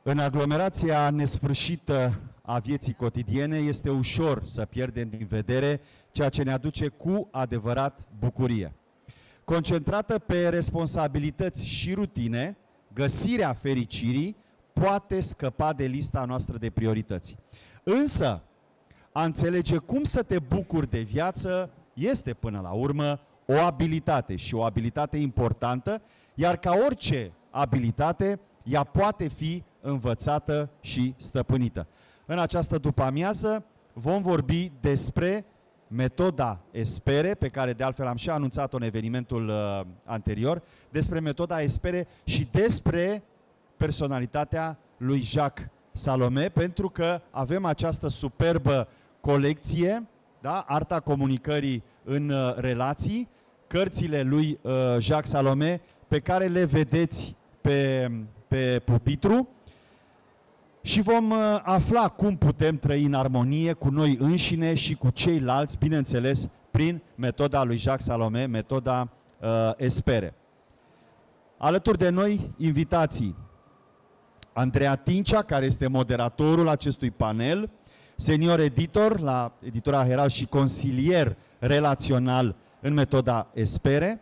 În aglomerația nesfârșită a vieții cotidiene este ușor să pierdem din vedere ceea ce ne aduce cu adevărat bucurie. Concentrată pe responsabilități și rutine, găsirea fericirii poate scăpa de lista noastră de priorități. Însă, a înțelege cum să te bucuri de viață este până la urmă o abilitate și o abilitate importantă, iar ca orice abilitate, ea poate fi învățată și stăpânită. În această după-amiază vom vorbi despre metoda Espere, pe care de altfel am și anunțat-o în evenimentul anterior, despre metoda Espere și despre personalitatea lui Jacques Salomé, pentru că avem această superbă colecție, da? Arta comunicării în relații, cărțile lui Jacques Salomé, pe care le vedeți pe pupitru, și vom afla cum putem trăi în armonie cu noi înșine și cu ceilalți, bineînțeles, prin metoda lui Jacques Salomé, metoda Espere. Alături de noi, invitații: Andreea Tincea, care este moderatorul acestui panel, senior editor la editura Herald și consilier relațional în metoda Espere;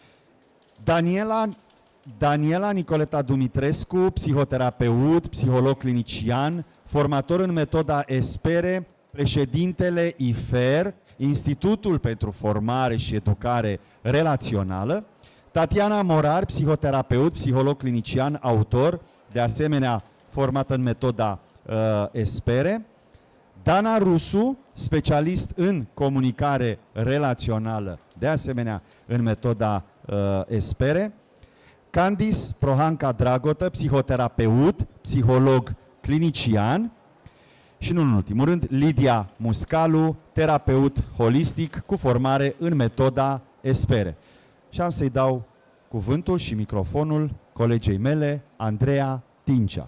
Daniela Nicoleta Dumitrescu, psihoterapeut, psiholog clinician, formator în metoda Espere, președintele IFER, Institutul pentru Formare și Educare Relațională; Tatiana Morar, psihoterapeut, psiholog clinician, autor, de asemenea formată în metoda Espere; Dana Rusu, specialist în comunicare relațională, de asemenea în metoda Espere; Candice Prohanca Dragotă, psihoterapeut, psiholog clinician; și nu în ultimul rând, Lidia Muscalu, terapeut holistic cu formare în metoda Espere. Și am să-i dau cuvântul și microfonul colegei mele, Andreea Tincea.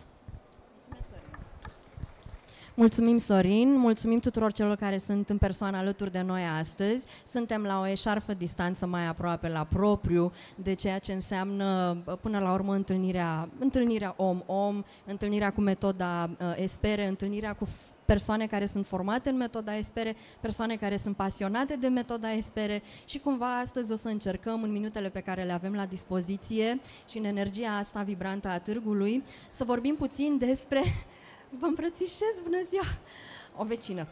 Mulțumim, Sorin, mulțumim tuturor celor care sunt în persoană alături de noi astăzi. Suntem la o eșarfă distanță mai aproape la propriu de ceea ce înseamnă până la urmă întâlnirea om-om, întâlnirea cu metoda Espere, întâlnirea cu persoane care sunt formate în metoda Espere, persoane care sunt pasionate de metoda Espere și cumva astăzi o să încercăm în minutele pe care le avem la dispoziție și în energia asta vibrantă a târgului să vorbim puțin despre... Vă îmbrățișez, bună ziua! O vecină.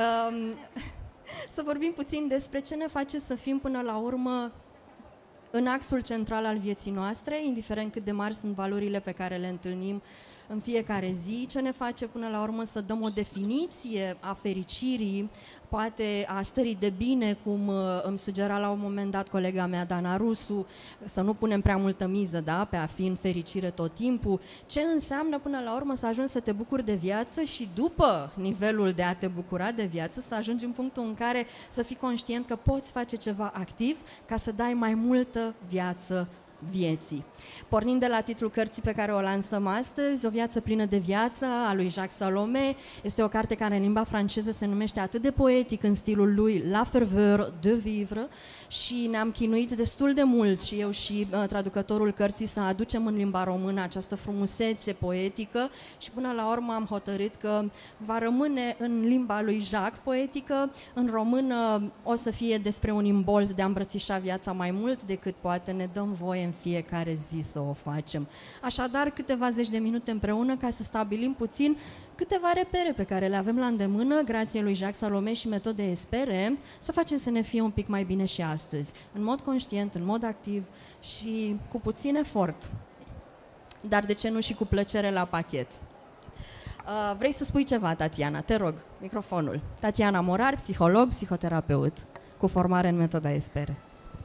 Să vorbim puțin despre ce ne face să fim până la urmă în axul central al vieții noastre, indiferent cât de mari sunt valorile pe care le întâlnim în fiecare zi, ce ne face până la urmă să dăm o definiție a fericirii, poate a stării de bine, cum îmi sugera la un moment dat colega mea Dana Rusu, să nu punem prea multă miză, da, pe a fi în fericire tot timpul, ce înseamnă până la urmă să ajungi să te bucuri de viață și după nivelul de a te bucura de viață să ajungi în punctul în care să fii conștient că poți face ceva activ ca să dai mai multă viață vieții. Pornind de la titlul cărții pe care o lansăm astăzi, O viață plină de viață, a lui Jacques Salomé, este o carte care în limba franceză se numește atât de poetic în stilul lui La ferveur de vivre și ne-am chinuit destul de mult și eu și traducătorul cărții să aducem în limba română această frumusețe poetică și până la urmă am hotărât că va rămâne în limba lui Jacques poetică, în română o să fie despre un imbold de a îmbrățișa viața mai mult decât poate ne dăm voie în fiecare zi să o facem. Așadar, câteva zeci de minute împreună ca să stabilim puțin câteva repere pe care le avem la îndemână, grație lui Jacques Salomé și metodei Espere, să facem să ne fie un pic mai bine și astăzi, în mod conștient, în mod activ și cu puțin efort, dar de ce nu și cu plăcere la pachet. Vrei să spui ceva, Tatiana? Te rog, microfonul. Tatiana Morar, psiholog, psihoterapeut, cu formare în metoda Espere.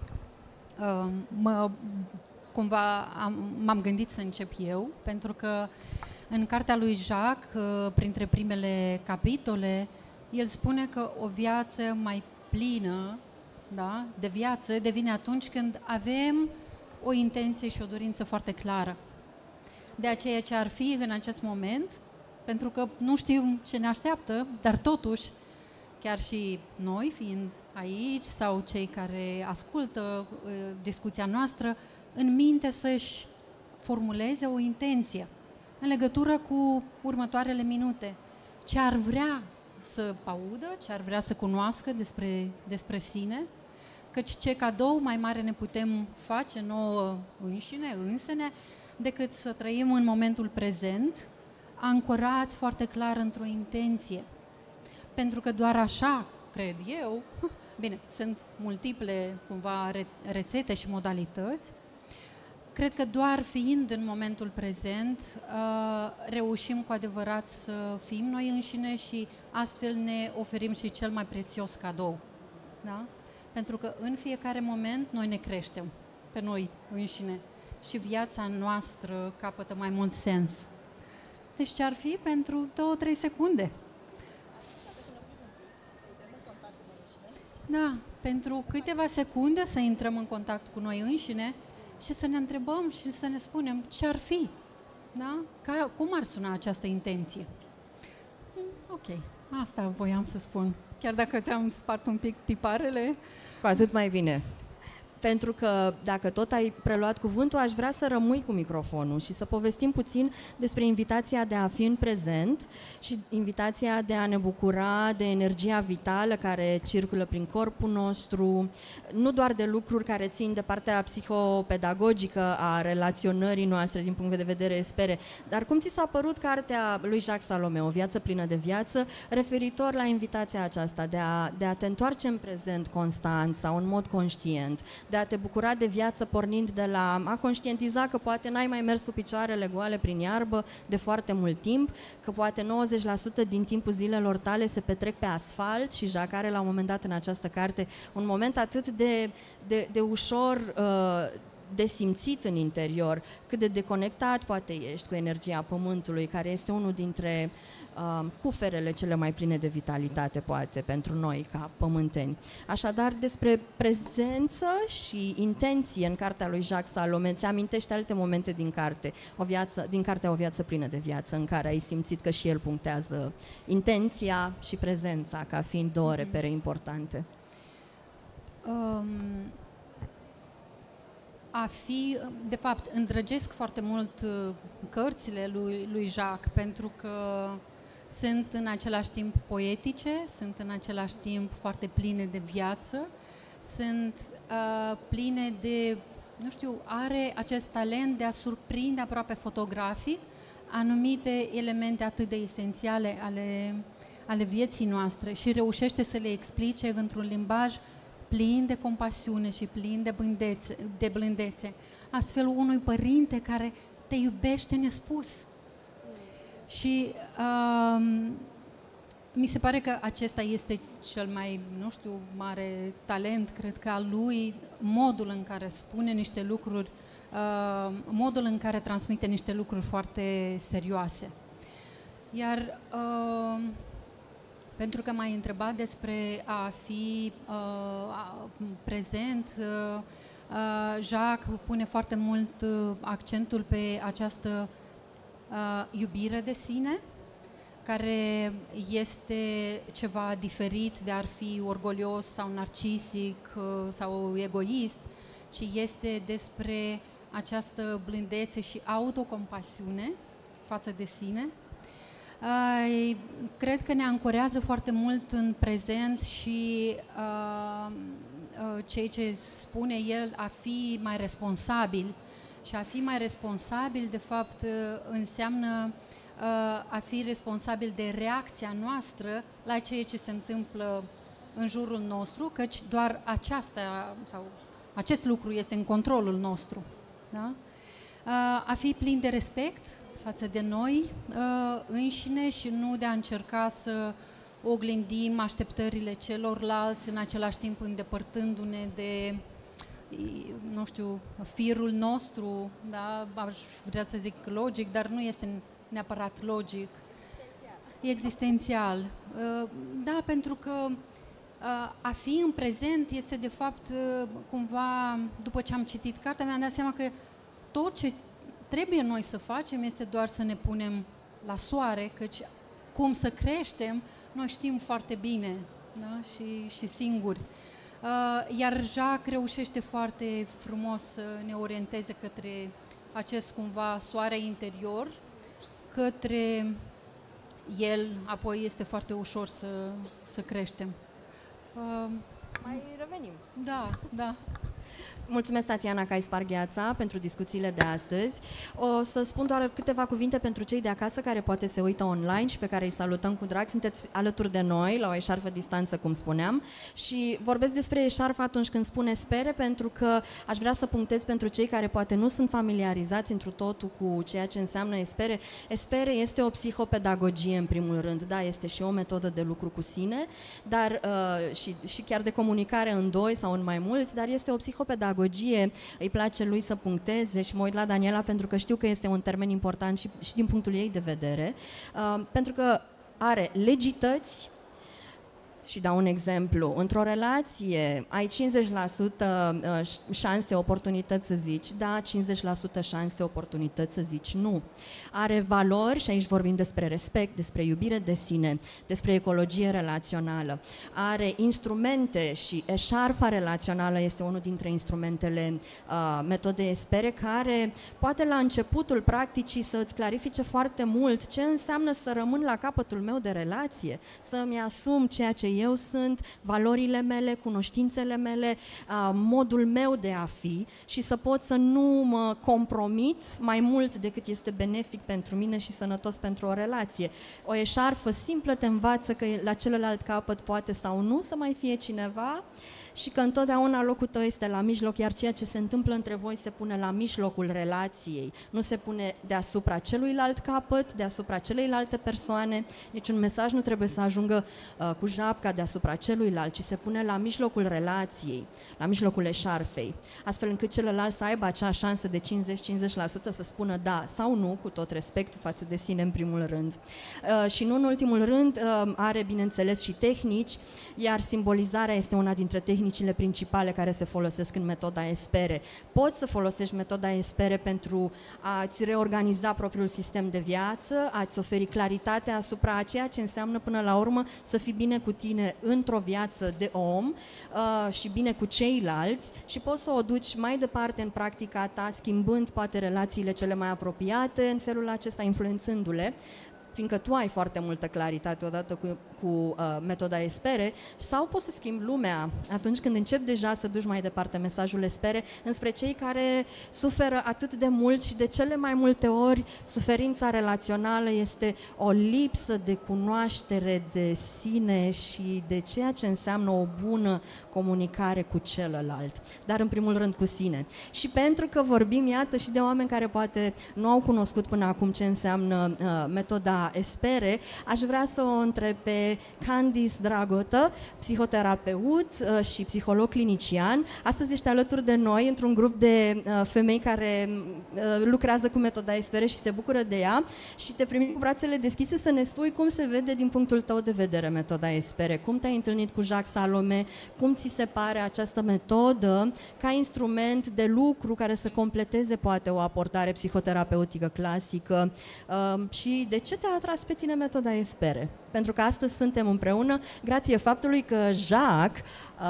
Cumva m-am gândit să încep eu, pentru că în cartea lui Jacques, printre primele capitole, el spune că o viață mai plină, da, de viață devine atunci când avem o intenție și o dorință foarte clară de a ceea ce ar fi în acest moment, pentru că nu știu ce ne așteaptă, dar totuși, chiar și noi fiind aici sau cei care ascultă discuția noastră, în minte să-și formuleze o intenție în legătură cu următoarele minute. Ce ar vrea să audă, ce ar vrea să cunoască despre sine, căci ce cadou mai mare ne putem face nouă însene, decât să trăim în momentul prezent, ancorați foarte clar într-o intenție. Pentru că doar așa, cred eu, bine, sunt multiple cumva rețete și modalități, cred că doar fiind în momentul prezent, reușim cu adevărat să fim noi înșine și astfel ne oferim și cel mai prețios cadou. Da? Pentru că în fiecare moment noi ne creștem pe noi înșine și viața noastră capătă mai mult sens. Deci ce ar fi pentru 2-3 secunde? Da, pentru câteva secunde să intrăm în contact cu noi înșine și să ne întrebăm și să ne spunem ce ar fi. Da? Cum ar suna această intenție? Ok, asta voiam să spun. Chiar dacă ți-am spart un pic tiparele. Cu atât mai bine. Pentru că dacă tot ai preluat cuvântul, aș vrea să rămâi cu microfonul și să povestim puțin despre invitația de a fi în prezent și invitația de a ne bucura de energia vitală care circulă prin corpul nostru, nu doar de lucruri care țin de partea psihopedagogică a relaționării noastre din punct de vedere spere, dar cum ți s-a părut cartea lui Jacques Salomé, O viață plină de viață, referitor la invitația aceasta de a te întoarce în prezent constant sau în mod conștient, de a te bucura de viață pornind de la a conștientiza că poate n-ai mai mers cu picioarele goale prin iarbă de foarte mult timp, că poate 90% din timpul zilelor tale se petrec pe asfalt și Jacques are la un moment dat în această carte un moment atât de ușor de simțit în interior, cât de deconectat poate ești cu energia pământului, care este unul dintre cuferele cele mai pline de vitalitate, poate, pentru noi, ca pământeni. Așadar, despre prezență și intenție în cartea lui Jacques Salomé, ți amintește alte momente din carte, din cartea O viață plină de viață, în care ai simțit că și el punctează intenția și prezența ca fiind două repere importante? De fapt, îndrăgesc foarte mult cărțile lui Jacques, pentru că sunt în același timp poetice, sunt în același timp foarte pline de viață, sunt pline de, nu știu, are acest talent de a surprinde aproape fotografic anumite elemente atât de esențiale ale vieții noastre și reușește să le explice într-un limbaj plin de compasiune și plin de blândețe. Astfel, unui părinte care te iubește nespus. Și mi se pare că acesta este cel mai, nu știu, mare talent, cred că al lui, modul în care spune niște lucruri, modul în care transmite niște lucruri foarte serioase. Iar pentru că m-ai întrebat despre a fi prezent, Jacques pune foarte mult accentul pe această iubire de sine, care este ceva diferit de a fi orgolios sau narcisic sau egoist, ci este despre această blândețe și autocompasiune față de sine. Cred că ne ancorează foarte mult în prezent și ceea ce spune el, a fi mai responsabil. Și a fi mai responsabil, de fapt, înseamnă a fi responsabil de reacția noastră la ceea ce se întâmplă în jurul nostru, căci doar acest lucru este în controlul nostru. Da? A fi plin de respect față de noi înșine și nu de a încerca să oglindim așteptările celorlalți, în același timp îndepărtându-ne de, nu știu, firul nostru, da? Aș vrea să zic logic, dar nu este neapărat logic. Existențial. Da, pentru că a fi în prezent este, de fapt, cumva, după ce am citit cartea, mi-am dat seama că tot ce trebuie noi să facem este doar să ne punem la soare, căci cum să creștem, noi știm foarte bine, da? și singuri. Iar Jacques reușește foarte frumos să ne orienteze către acest cumva soare interior, către el, apoi este foarte ușor să creștem. Mai revenim. Da, da. Mulțumesc, Tatiana, că ai spart gheața pentru discuțiile de astăzi. O să spun doar câteva cuvinte pentru cei de acasă care poate se uită online și pe care îi salutăm cu drag. Sunteți alături de noi, la o eșarfă distanță, cum spuneam, și vorbesc despre eșarfă atunci când spun espere, pentru că aș vrea să punctez pentru cei care poate nu sunt familiarizați întru totul cu ceea ce înseamnă espere. Espere este o psihopedagogie, în primul rând. Da, este și o metodă de lucru cu sine, dar și chiar de comunicare în doi sau în mai mulți, dar este o psihopedagogie. Îi place lui să puncteze și mă uit la Daniela pentru că știu că este un termen important și din punctul ei de vedere, pentru că are legități. Și dau un exemplu. Într-o relație ai 50% șanse, oportunități să zici da, 50% șanse, oportunități să zici nu. Are valori, și aici vorbim despre respect, despre iubire de sine, despre ecologie relațională. Are instrumente și eșarfa relațională este unul dintre instrumentele metodei espere, care poate la începutul practicii să îți clarifice foarte mult ce înseamnă să rămân la capătul meu de relație, să-mi asum ceea ce eu sunt, valorile mele, cunoștințele mele, modul meu de a fi și să pot să nu mă compromit mai mult decât este benefic pentru mine și sănătos pentru o relație. O eșarfă simplă te învață că la celălalt capăt poate sau nu să mai fie cineva și că întotdeauna locul tău este la mijloc, iar ceea ce se întâmplă între voi se pune la mijlocul relației, nu se pune deasupra celuilalt capăt, deasupra celeilalte persoane. Niciun mesaj nu trebuie să ajungă cu japca deasupra celuilalt, ci se pune la mijlocul relației, la mijlocul eșarfei, astfel încât celălalt să aibă acea șansă de 50-50% să spună da sau nu, cu tot respectul față de sine în primul rând. Și nu în ultimul rând, are bineînțeles și tehnici, iar simbolizarea este una dintre tehnicile principale care se folosesc în metoda espere. Poți să folosești metoda espere pentru a-ți reorganiza propriul sistem de viață, a-ți oferi claritate asupra a ceea ce înseamnă până la urmă să fii bine cu tine într-o viață de om și bine cu ceilalți și poți să o duci mai departe în practica ta, schimbând poate relațiile cele mai apropiate, în felul acesta influențându-le, fiindcă tu ai foarte multă claritate odată cu metoda espere, sau poți să schimbi lumea atunci când începi deja să duci mai departe mesajul espere înspre cei care suferă atât de mult și de cele mai multe ori suferința relațională este o lipsă de cunoaștere de sine și de ceea ce înseamnă o bună comunicare cu celălalt, dar în primul rând cu sine. Și pentru că vorbim, iată, și de oameni care poate nu au cunoscut până acum ce înseamnă metoda espere, aș vrea să o întreb pe Candice Dragotă, psihoterapeut și psiholog clinician. Astăzi ești alături de noi într-un grup de femei care lucrează cu metoda espere și se bucură de ea și te primim cu brațele deschise să ne spui cum se vede din punctul tău de vedere metoda espere, cum te-ai întâlnit cu Jacques Salomé, cum ți se pare această metodă ca instrument de lucru care să completeze poate o abordare psihoterapeutică clasică și de ce te-a atras pe tine metoda espere? Pentru că astăzi suntem împreună grație faptului că Jacques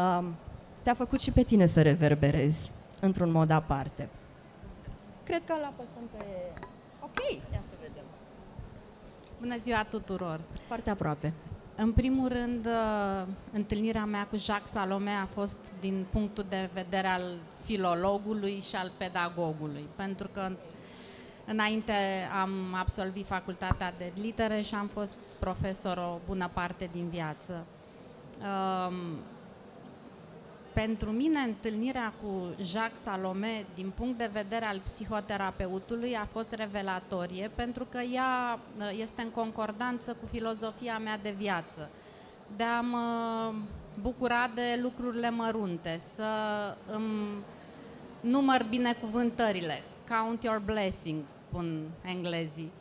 te-a făcut și pe tine să reverberezi într-un mod aparte. Cred că îl apăsăm pe... Ok, ia să vedem. Bună ziua tuturor! Foarte aproape. În primul rând, întâlnirea mea cu Jacques Salomé a fost din punctul de vedere al filologului și al pedagogului, pentru că înainte am absolvit facultatea de litere și am fost profesor o bună parte din viață. Pentru mine, întâlnirea cu Jacques Salomé, din punct de vedere al psihoterapeutului, a fost revelatorie, pentru că ea este în concordanță cu filozofia mea de viață, de a mă bucura de lucrurile mărunte, să îmi număr binecuvântările, count your blessings, spun englezii.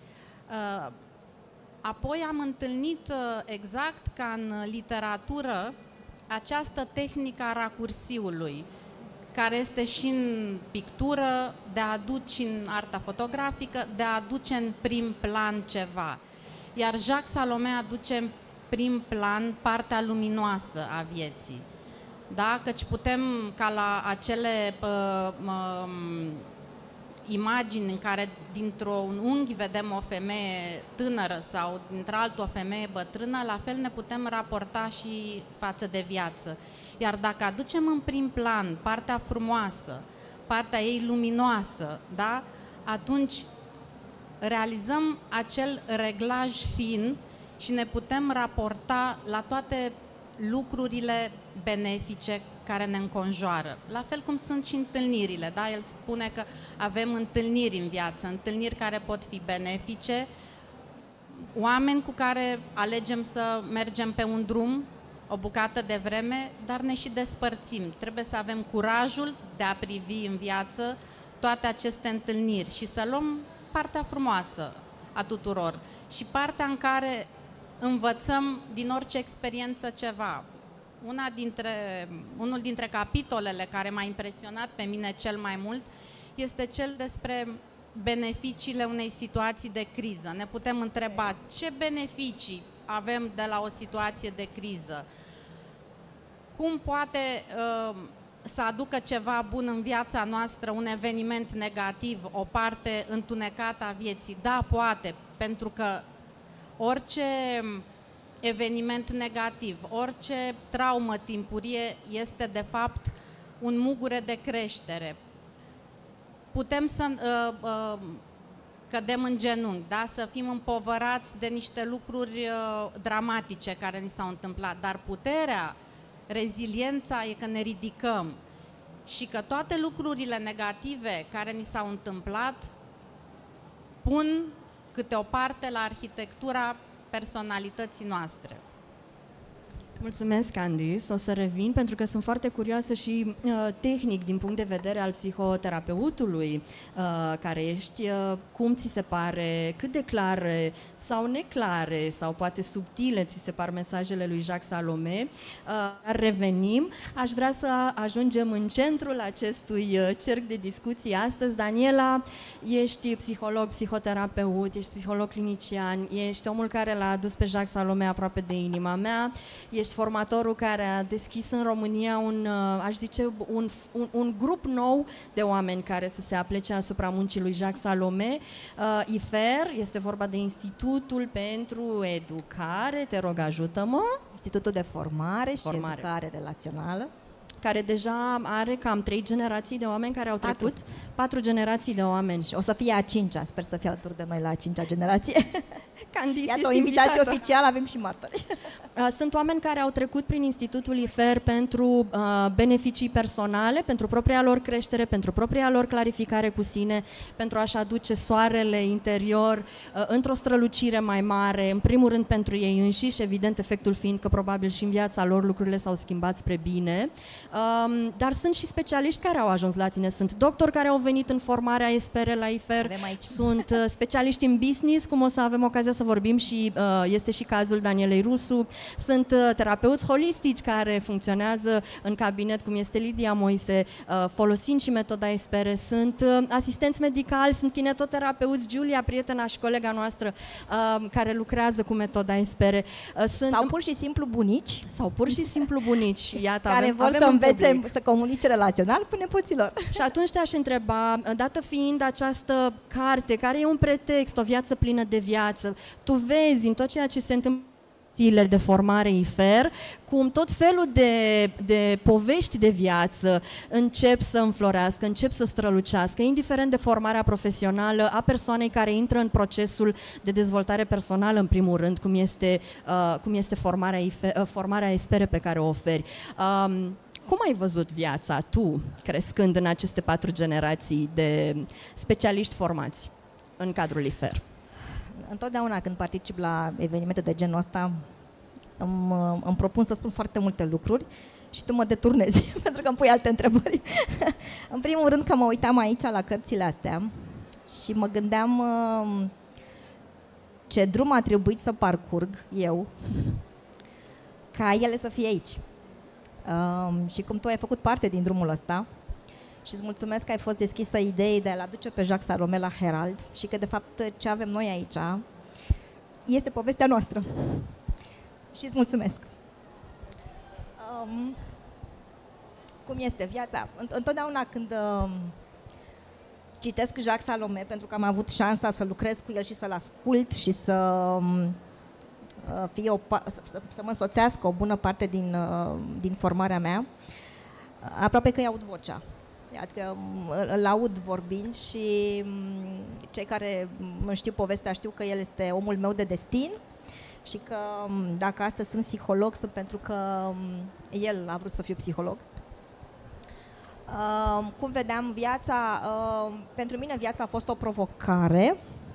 Apoi am întâlnit, exact ca în literatură, această tehnică a racursiului, care este și în pictură, de a aduce în arta fotografică, de a aduce în prim plan ceva. Iar Jacques Salomé aduce în prim plan partea luminoasă a vieții. Da? Căci putem, ca la acele imagini în care dintr-un unghi vedem o femeie tânără sau dintr-altul o femeie bătrână, la fel ne putem raporta și față de viață. Iar dacă aducem în prim plan partea frumoasă, partea ei luminoasă, da? Atunci realizăm acel reglaj fin și ne putem raporta la toate lucrurile benefice care ne înconjoară. La fel cum sunt și întâlnirile, da? El spune că avem întâlniri în viață, întâlniri care pot fi benefice, oameni cu care alegem să mergem pe un drum o bucată de vreme, dar ne și despărțim. Trebuie să avem curajul de a privi în viață toate aceste întâlniri și să luăm partea frumoasă a tuturor și partea în care învățăm din orice experiență ceva. Unul dintre capitolele care m-a impresionat pe mine cel mai mult este cel despre beneficiile unei situații de criză. Ne putem întreba ce beneficii avem de la o situație de criză. Cum poate să aducă ceva bun în viața noastră un eveniment negativ, o parte întunecată a vieții? Da, poate, pentru că orice eveniment negativ, orice traumă timpurie este de fapt un mugure de creștere. Putem să cădem în genunchi, da? Să fim împovărați de niște lucruri dramatice care ni s-au întâmplat, dar puterea, reziliența e că ne ridicăm și că toate lucrurile negative care ni s-au întâmplat pun câte o parte la arhitectura personalității noastre. Mulțumesc, Candice. O să revin pentru că sunt foarte curioasă și tehnic din punct de vedere al psihoterapeutului care ești, cum ți se pare, cât de clare sau neclare sau poate subtile ți se par mesajele lui Jacques Salomé. Revenim. Aș vrea să ajungem în centrul acestui cerc de discuții astăzi. Daniela, ești psiholog, psihoterapeut, ești psiholog clinician, ești omul care l-a adus pe Jacques Salomé aproape de inima mea, ești formatorul care a deschis în România aș zice, un grup nou de oameni care să se aplece asupra muncii lui Jacques Salomé. IFER, este vorba de Institutul pentru Educare, te rog, ajută-mă. Institutul de Formare și Educare Relațională, care deja are cam 3 generații de oameni care au trecut. 4 generații de oameni. Și o să fie a 5-a, sper să fie alături de noi la a 5-a generație. Candice, iată o invitație oficială, avem și martori. Sunt oameni care au trecut prin Institutul IFER pentru beneficii personale, pentru propria lor creștere, pentru propria lor clarificare cu sine, pentru a-și aduce soarele interior într-o strălucire mai mare, în primul rând pentru ei înșiși, evident efectul fiind că probabil și în viața lor lucrurile s-au schimbat spre bine, dar sunt și specialiști care au ajuns la tine, sunt doctori care au venit în formarea ESPERE la IFER, sunt specialiști în business, cum o să avem ocazia să vorbim și este și cazul Danielei Rusu, sunt terapeuți holistici care funcționează în cabinet, cum este Lidia Moise, folosind și metoda ESPERE, sunt asistenți medicali, sunt kinetoterapeuți, Giulia, prietena și colega noastră, care lucrează cu metoda ESPERE. Sau pur și simplu bunici. Sau pur și simplu bunici. Iată, care vor să învețe să comunice relațional cu nepoților. Și atunci te-aș întreba, dată fiind această carte, care e un pretext, o viață plină de viață, tu vezi în tot ceea ce se întâmplă de formare IFER, cum tot felul de povești de viață încep să înflorească, încep să strălucească, indiferent de formarea profesională a persoanei care intră în procesul de dezvoltare personală, în primul rând, cum este formarea ESPERE pe care o oferi. Cum ai văzut viața tu, crescând în aceste 4 generații de specialiști formați în cadrul IFER? Întotdeauna când particip la evenimente de genul ăsta îmi propun să spun foarte multe lucruri și tu mă deturnezi pentru că îmi pui alte întrebări. În primul rând că mă uitam aici la cărțile astea și mă gândeam ce drum a trebuit să parcurg eu ca ele să fie aici. Și cum tu ai făcut parte din drumul ăsta și îți mulțumesc că ai fost deschisă ideii de a-l aduce pe Jacques Salomé la Herald și că de fapt ce avem noi aici este povestea noastră. Și îți mulțumesc. Cum este viața? Întotdeauna când citesc Jacques Salomé pentru că am avut șansa să lucrez cu el și să-l ascult și să mă însoțească o bună parte din formarea mea. Aproape că îi aud vocea. Adică îl aud vorbind și cei care mă știu povestea știu că el este omul meu de destin și că dacă astăzi sunt psiholog, sunt pentru că el a vrut să fiu psiholog. Cum vedeam, pentru mine viața a fost o provocare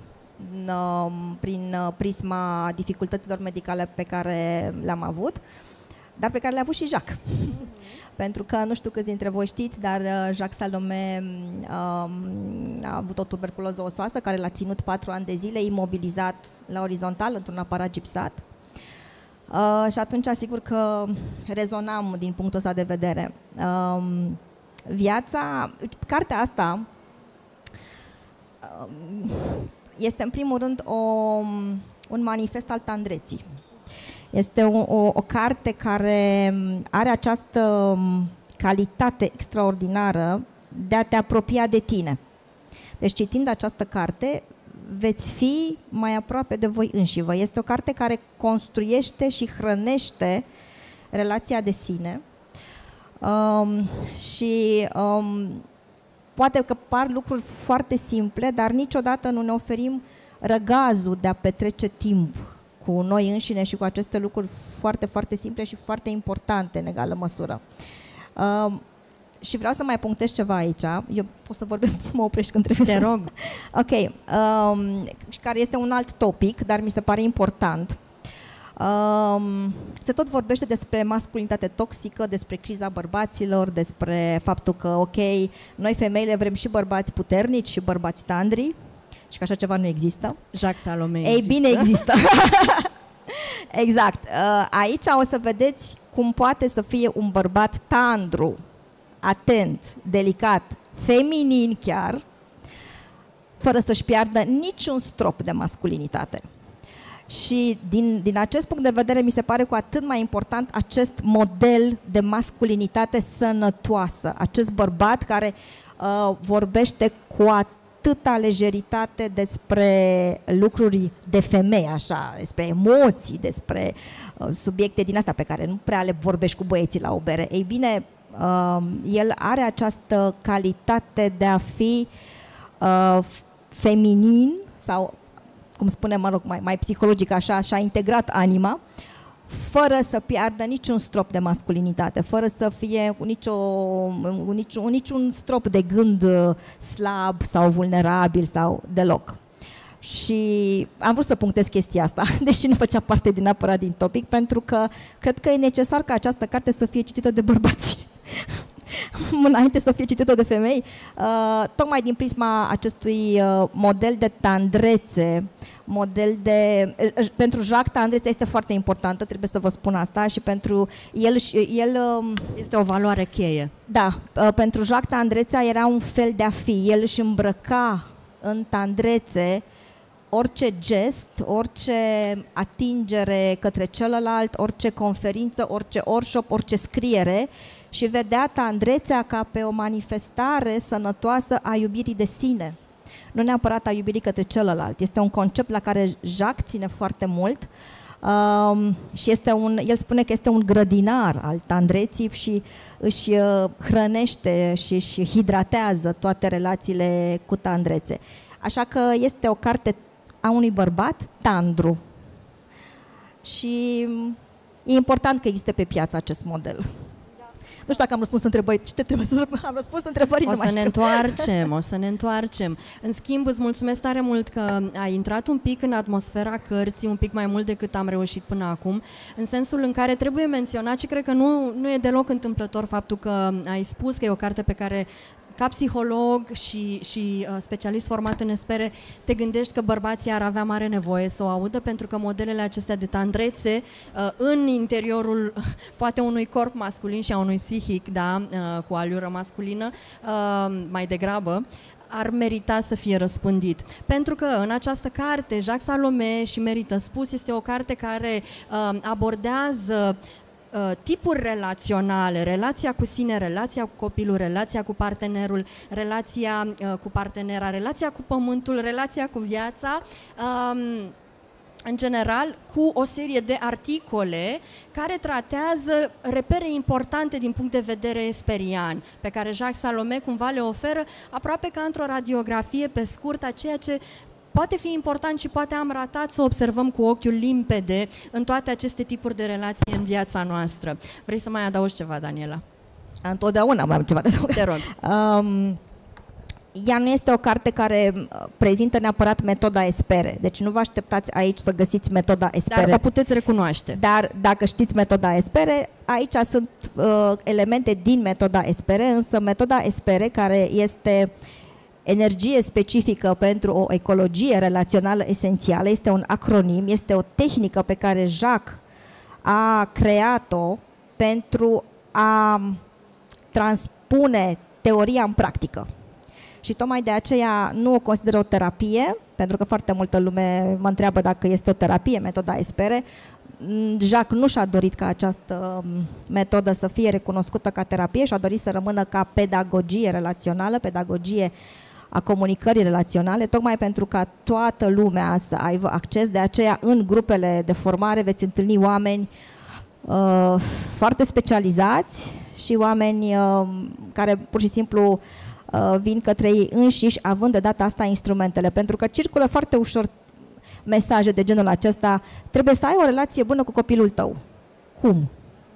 prin prisma dificultăților medicale pe care le-am avut, dar pe care le-a avut și Jacques. Pentru că, nu știu câți dintre voi știți, dar Jacques Salomé a avut o tuberculoză osoasă care l-a ținut 4 ani de zile imobilizat la orizontal într-un aparat gipsat. Și atunci, asigur că rezonam din punctul ăsta de vedere. Cartea asta este în primul rând un manifest al tandreții. Este o carte care are această calitate extraordinară de a te apropia de tine. Deci citind această carte veți fi mai aproape de voi înșivă. Este o carte care construiește și hrănește relația de sine și poate că par lucruri foarte simple, dar niciodată nu ne oferim răgazul de a petrece timp cu noi înșine și cu aceste lucruri foarte, foarte simple și foarte importante în egală măsură. Și vreau să mai punctez ceva aici. Eu pot să vorbesc, mă oprești când trebuie Te să... rog. Ok. Care este un alt topic, dar mi se pare important. Se tot vorbește despre masculinitate toxică, despre criza bărbaților, despre faptul că, ok, noi femeile vrem și bărbați puternici și bărbați tandri și că așa ceva nu există. Jacques Salomé există. Ei bine, există. Exact. Aici o să vedeți cum poate să fie un bărbat tandru, atent, delicat, feminin chiar, fără să-și piardă niciun strop de masculinitate. Și din acest punct de vedere mi se pare cu atât mai important acest model de masculinitate sănătoasă, acest bărbat care vorbește cu atâta lejeritate despre lucruri de femeie, așa, despre emoții, despre subiecte din astea pe care nu prea le vorbești cu băieții la o bere. Ei bine, el are această calitate de a fi feminin sau, cum spunem, mă rog, mai psihologic așa, și-a integrat anima, fără să piardă niciun strop de masculinitate, fără să fie cu niciun strop de gând slab sau vulnerabil sau deloc. Și am vrut să punctez chestia asta, deși nu făcea parte neapărat din topic, pentru că cred că e necesar ca această carte să fie citită de bărbați înainte să fie citită de femei, tocmai din prisma acestui model de tandrețe, pentru Jacques tandrețea este foarte importantă, trebuie să vă spun asta, și pentru el este o valoare cheie. Da, pentru Jacques tandrețea era un fel de a fi, el își îmbrăca în tandrețe orice gest, orice atingere către celălalt, orice conferință, orice workshop, orice scriere, și vedea tandrețea ca pe o manifestare sănătoasă a iubirii de sine, nu neapărat a iubirii către celălalt. Este un concept la care Jacques ține foarte mult și el spune că este un grădinar al tandreții și își hrănește și își hidratează toate relațiile cu tandrețe. Așa că este o carte a unui bărbat tandru și e important că există pe piață acest model. Nu știu dacă am răspuns întrebării. Ce te trebuie să spun? Am răspuns întrebării, o să ne întoarcem. În schimb, îți mulțumesc tare mult că ai intrat un pic în atmosfera cărții, un pic mai mult decât am reușit până acum, în sensul în care trebuie menționat și cred că nu e deloc întâmplător faptul că ai spus că e o carte pe care, ca psiholog și specialist format în espere, te gândești că bărbații ar avea mare nevoie să o audă, pentru că modelele acestea de tandrețe în interiorul poate unui corp masculin și a unui psihic, da, cu aliură masculină, mai degrabă, ar merita să fie răspândit. Pentru că în această carte, Jacques Salomé, și merită spus, este o carte care abordează tipuri relaționale, relația cu sine, relația cu copilul, relația cu partenerul, relația cu partenera, relația cu pământul, relația cu viața, în general, cu o serie de articole care tratează repere importante din punct de vedere esperian, pe care Jacques Salomé cumva le oferă aproape ca într-o radiografie pe scurt a ceea ce poate fi important și poate am ratat să observăm cu ochiul limpede în toate aceste tipuri de relații în viața noastră. Vrei să mai adaugi ceva, Daniela? Întotdeauna mai am ceva de adăugat. Te rog. Ea nu este o carte care prezintă neapărat metoda Espere. Deci nu vă așteptați aici să găsiți metoda Espere. Dar o puteți recunoaște. Dar dacă știți metoda Espere, aici sunt elemente din metoda Espere, însă metoda Espere, care este energie specifică pentru o ecologie relațională esențială, este un acronim, este o tehnică pe care Jacques a creat-o pentru a transpune teoria în practică. Și tocmai de aceea nu o consider o terapie, pentru că foarte multă lume mă întreabă dacă este o terapie, metoda Espere. Jacques nu și-a dorit ca această metodă să fie recunoscută ca terapie, și-a dorit să rămână ca pedagogie relațională, pedagogie a comunicării relaționale, tocmai pentru ca toată lumea să aibă acces. De aceea, în grupele de formare veți întâlni oameni foarte specializați și oameni care pur și simplu vin către ei înșiși, având de data asta instrumentele, pentru că circulă foarte ușor mesaje de genul acesta: trebuie să ai o relație bună cu copilul tău. Cum?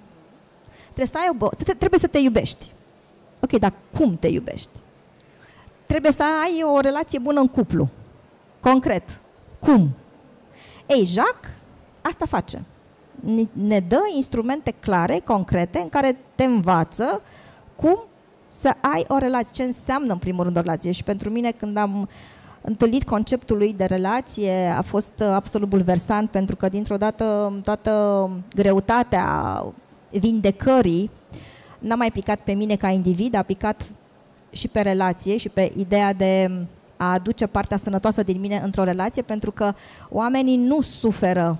Trebuie să te iubești. Ok, dar cum te iubești? Trebuie să ai o relație bună în cuplu. Concret. Cum? Ei, Jacques asta face. Ne dă instrumente clare, concrete, în care te învață cum să ai o relație. Ce înseamnă, în primul rând, o relație? Și pentru mine, când am întâlnit conceptul lui de relație, a fost absolut bulversant, pentru că, dintr-o dată, toată greutatea vindecării n-a mai picat pe mine ca individ, a picat și pe relație și pe ideea de a aduce partea sănătoasă din mine într-o relație, pentru că oamenii nu suferă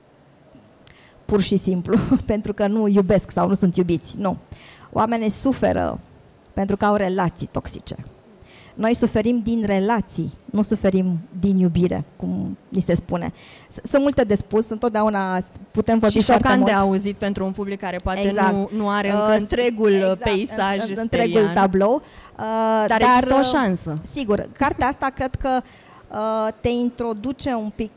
pur și simplu pentru că nu iubesc sau nu sunt iubiți. Nu. Oamenii suferă pentru că au relații toxice. Noi suferim din relații, nu suferim din iubire, cum ni se spune. Sunt multe de spus, întotdeauna putem vorbi foarte mult. Și șocant de auzit pentru un public care poate nu are încă întregul peisaj întregul tablou. Dar există o șansă. Sigur, cartea asta cred că te introduce un pic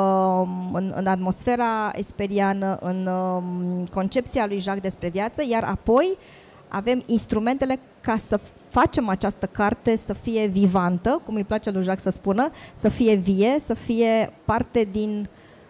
în atmosfera esperiană, în concepția lui Jacques despre viață, iar apoi avem instrumentele ca să facem această carte să fie vivantă, cum îi place lui Jacques să spună, să fie vie, să fie parte din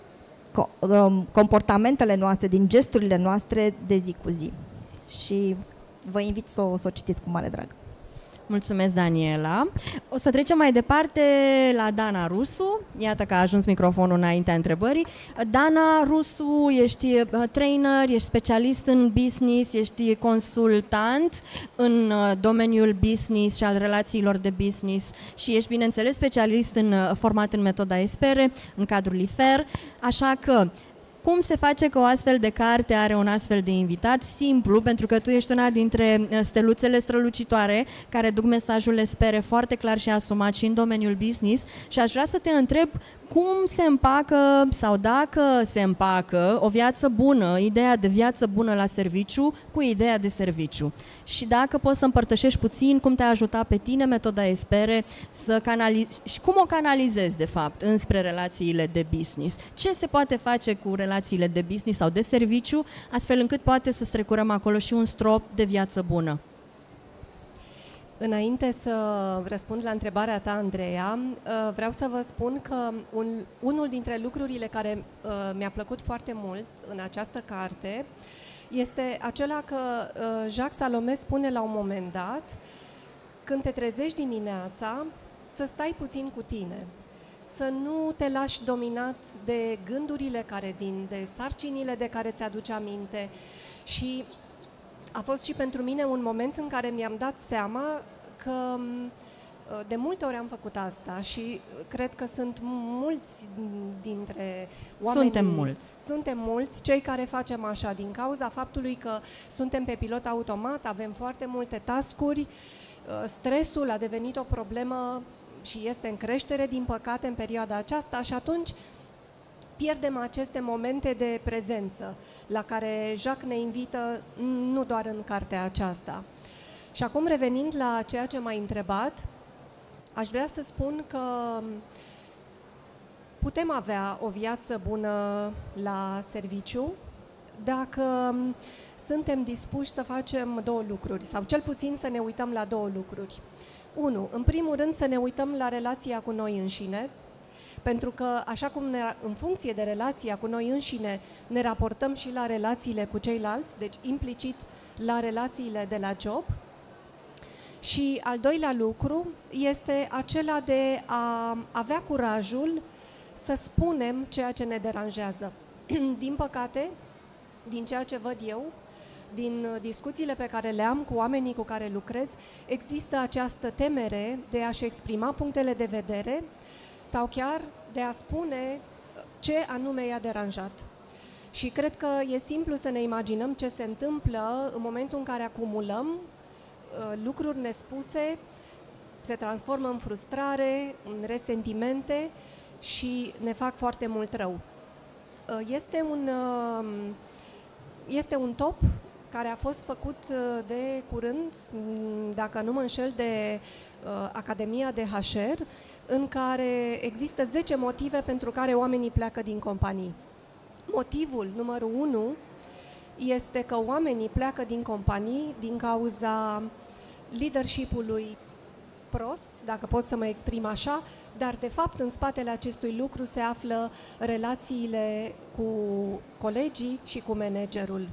comportamentele noastre, din gesturile noastre de zi cu zi. Și vă invit să o citiți cu mare drag. Mulțumesc, Daniela. O să trecem mai departe la Dana Rusu. Iată că a ajuns microfonul înaintea întrebării. Dana Rusu, ești trainer, ești specialist în business, ești consultant în domeniul business și al relațiilor de business și ești, bineînțeles, specialist format în metoda Espere, în cadrul IFER. Așa că cum se face că o astfel de carte are un astfel de invitat? Simplu, pentru că tu ești una dintre steluțele strălucitoare care duc mesajul Espere foarte clar și asumat și în domeniul business și aș vrea să te întreb cum se împacă sau dacă se împacă o viață bună, ideea de viață bună la serviciu cu ideea de serviciu. Și dacă poți să împărtășești puțin cum te-a ajutat pe tine metoda Espere să și cum o canalizezi de fapt înspre relațiile de business. Ce se poate face cu relațiile de business sau de serviciu, astfel încât poate să strecurăm acolo și un strop de viață bună. Înainte să răspund la întrebarea ta, Andreea, vreau să vă spun că unul dintre lucrurile care mi-a plăcut foarte mult în această carte este acela că Jacques Salomé spune la un moment dat: când te trezești dimineața, să stai puțin cu tine, să nu te lași dominat de gândurile care vin, de sarcinile de care ți-aduci aminte. Și a fost și pentru mine un moment în care mi-am dat seama că De multe ori am făcut asta și cred că sunt mulți dintre oamenii... Suntem mulți cei care facem așa, din cauza faptului că suntem pe pilot automat, avem foarte multe task-uri, stresul a devenit o problemă și este în creștere, din păcate, în perioada aceasta și atunci pierdem aceste momente de prezență la care Jacques ne invită nu doar în cartea aceasta. Și acum, revenind la ceea ce m-ai întrebat, aș vrea să spun că putem avea o viață bună la serviciu dacă suntem dispuși să facem două lucruri, sau cel puțin să ne uităm la două lucruri. Unu, în primul rând să ne uităm la relația cu noi înșine, pentru că așa cum în funcție de relația cu noi înșine ne raportăm și la relațiile cu ceilalți, deci implicit la relațiile de la job. Și al doilea lucru este acela de a avea curajul să spunem ceea ce ne deranjează. Din păcate, din ceea ce văd eu, din discuțiile pe care le am cu oamenii cu care lucrez, există această temere de a-și exprima punctele de vedere sau chiar de a spune ce anume i-a deranjat. Și cred că e simplu să ne imaginăm ce se întâmplă în momentul în care acumulăm lucruri nespuse, se transformă în frustrare, în resentimente și ne fac foarte mult rău. Este un top care a fost făcut de curând, dacă nu mă înșel, de Academia de HR, în care există 10 motive pentru care oamenii pleacă din companii. Motivul numărul 1 este că oamenii pleacă din companii din cauza leadership-ului prost, dacă pot să mă exprim așa, dar de fapt în spatele acestui lucru se află relațiile cu colegii și cu managerul.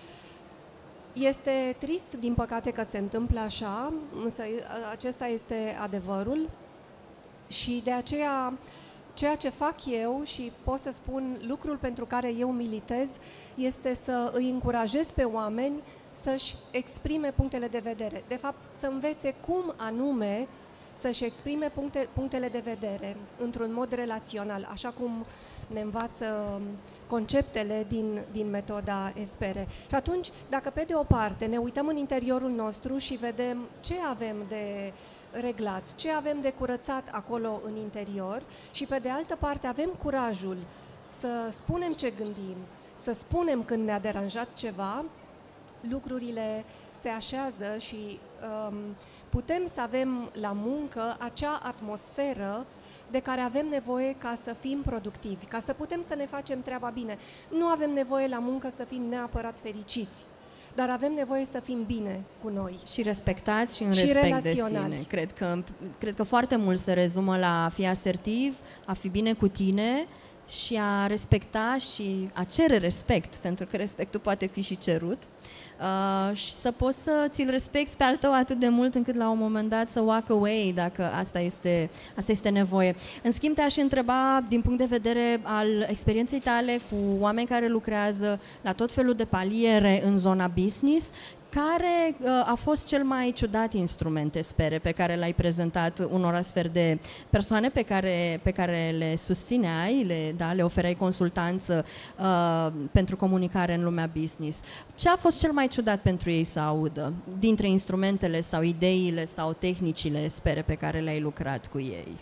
Este trist, din păcate, că se întâmplă așa, însă acesta este adevărul și de aceea ceea ce fac eu și pot să spun lucrul pentru care eu militez este să îi încurajez pe oameni să-și exprime punctele de vedere. De fapt, să învețe cum anume să-și exprime punctele de vedere într-un mod relațional, așa cum ne învață conceptele din metoda Espere. Și atunci, dacă pe de o parte ne uităm în interiorul nostru și vedem ce avem de reglat, ce avem de curățat acolo în interior și pe de altă parte avem curajul să spunem ce gândim, să spunem când ne-a deranjat ceva, lucrurile se așează și putem să avem la muncă acea atmosferă de care avem nevoie ca să fim productivi, ca să putem să ne facem treaba bine. Nu avem nevoie la muncă să fim neapărat fericiți, dar avem nevoie să fim bine cu noi. Și respectați și în respect de sine. Cred că foarte mult se rezumă la a fi asertiv, a fi bine cu tine și a respecta și a cere respect, pentru că respectul poate fi și cerut. Și să poți să ți-l respecti pe al tău atât de mult încât la un moment dat să walk away, dacă asta este nevoie. În schimb, te-aș întreba din punct de vedere al experienței tale cu oameni care lucrează la tot felul de paliere în zona business, care a fost cel mai ciudat instrument Espere pe care l-ai prezentat unor astfel de persoane pe care le susțineai, le ofereai consultanță pentru comunicare în lumea business? Ce a fost cel mai ciudat pentru ei să audă dintre instrumentele sau ideile sau tehnicile Espere pe care le-ai lucrat cu ei?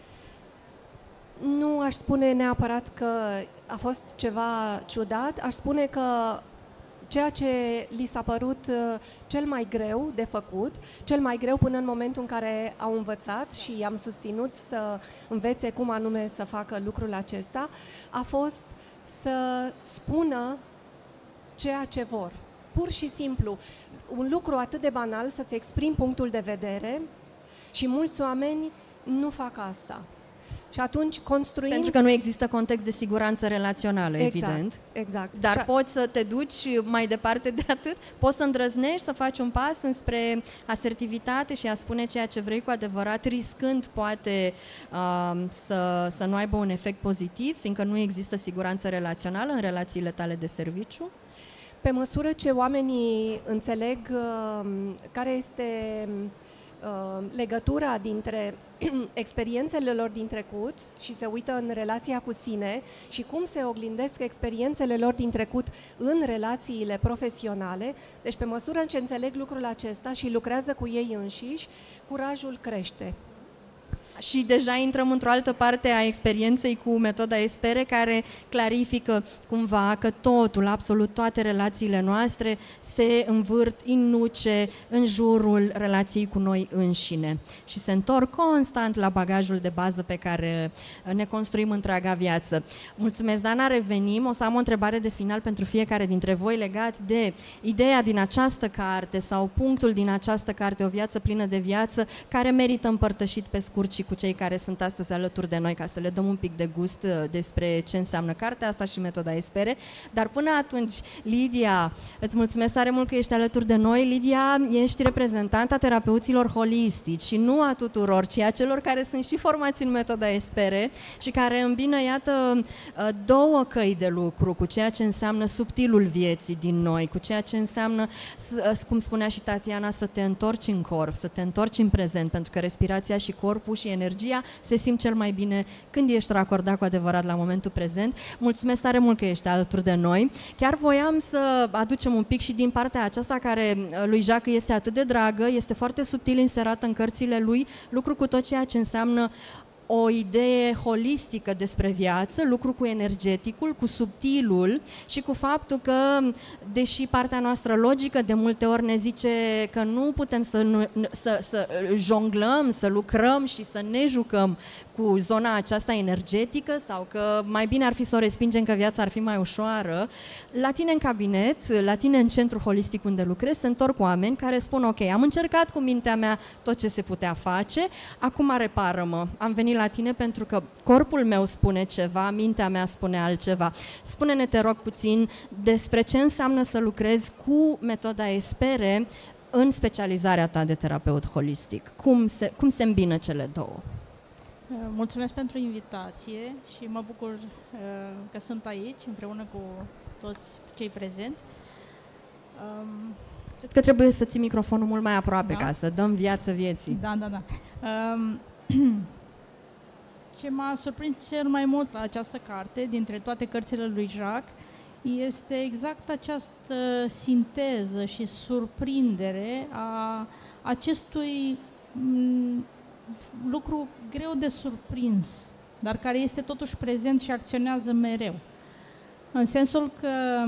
Nu aș spune neapărat că a fost ceva ciudat, aș spune că ceea ce li s-a părut cel mai greu de făcut, cel mai greu până în momentul în care au învățat și i-am susținut să învețe cum anume să facă lucrul acesta, a fost să spună ceea ce vor. Pur și simplu, un lucru atât de banal, să-ți exprimi punctul de vedere și mulți oameni nu fac asta. Și atunci construim... Pentru că nu există context de siguranță relațională, evident. Exact. Dar poți să te duci mai departe de atât? Poți să îndrăznești, să faci un pas înspre asertivitate și a spune ceea ce vrei cu adevărat, riscând poate să nu aibă un efect pozitiv, fiindcă nu există siguranță relațională în relațiile tale de serviciu? Pe măsură ce oamenii înțeleg care este legătura dintre experiențele lor din trecut și se uită în relația cu sine și cum se oglindesc experiențele lor din trecut în relațiile profesionale. Deci pe măsură ce înțeleg lucrul acesta și lucrează cu ei înșiși, curajul crește. Și deja intrăm într-o altă parte a experienței cu metoda Espere, care clarifică cumva că totul, absolut toate relațiile noastre se învârt în nuce în jurul relației cu noi înșine și se întorc constant la bagajul de bază pe care ne construim întreaga viață. Mulțumesc, Dana, revenim. O să am o întrebare de final pentru fiecare dintre voi legat de ideea din această carte sau punctul din această carte, O viață plină de viață, care merită împărtășit pe scurt și cu cei care sunt astăzi alături de noi, ca să le dăm un pic de gust despre ce înseamnă cartea asta și metoda Espere. Dar până atunci, Lidia, îți mulțumesc tare mult că ești alături de noi. Lidia, ești reprezentanta terapeuților holistici și nu a tuturor, ci a celor care sunt și formați în metoda Espere și care îmbină, iată, două căi de lucru cu ceea ce înseamnă subtilul vieții din noi, cu ceea ce înseamnă, cum spunea și Tatiana, să te întorci în corp, să te întorci în prezent, pentru că respirația și corpul și energia se simt cel mai bine când ești racordat cu adevărat la momentul prezent. Mulțumesc tare mult că ești alături de noi. Chiar voiam să aducem un pic și din partea aceasta care lui Jacques este atât de dragă, este foarte subtil inserată în cărțile lui, lucru cu tot ceea ce înseamnă o idee holistică despre viață, lucru cu energeticul, cu subtilul și cu faptul că, deși partea noastră logică de multe ori ne zice că nu putem să jonglăm, să lucrăm și să ne jucăm cu zona aceasta energetică sau că mai bine ar fi să o respingem, că viața ar fi mai ușoară, la tine în cabinet, la tine în centru holistic unde lucrezi, se întorc oameni care spun: ok, am încercat cu mintea mea tot ce se putea face, acum repară-mă, am venit la tine pentru că corpul meu spune ceva, mintea mea spune altceva. Spune-ne, te rog, puțin despre ce înseamnă să lucrezi cu metoda Espere în specializarea ta de terapeut holistic. Cum se îmbină cele două? Mulțumesc pentru invitație și mă bucur că sunt aici împreună cu toți cei prezenți. Cred că trebuie să ții microfonul mult mai aproape, ca să dăm viață vieții. Da. Ce m-a surprins cel mai mult la această carte, dintre toate cărțile lui Jacques, este exact această sinteză și surprindere a acestui lucru greu de surprins, dar care este totuși prezent și acționează mereu. În sensul că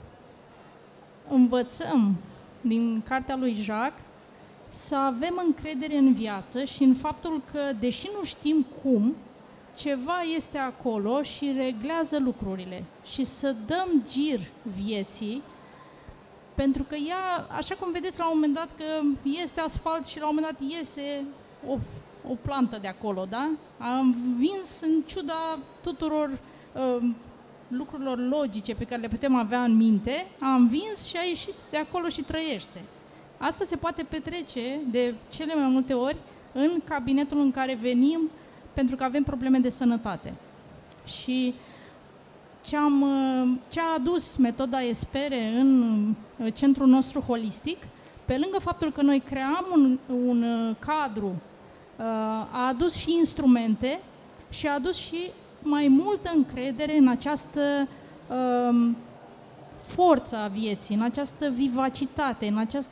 învățăm din cartea lui Jacques să avem încredere în viață și în faptul că, deși nu știm cum, ceva este acolo și reglează lucrurile și să dăm gir vieții, pentru că ea, așa cum vedeți la un moment dat că este asfalt și la un moment dat iese o plantă de acolo, da? Am învins în ciuda tuturor lucrurilor logice pe care le putem avea în minte, a învins și a ieșit de acolo și trăiește. Asta se poate petrece de cele mai multe ori în cabinetul în care venim pentru că avem probleme de sănătate. Și ce a adus metoda Espere în centrul nostru holistic, pe lângă faptul că noi cream un cadru, a adus și instrumente și a adus și mai multă încredere în această forță a vieții, în această vivacitate,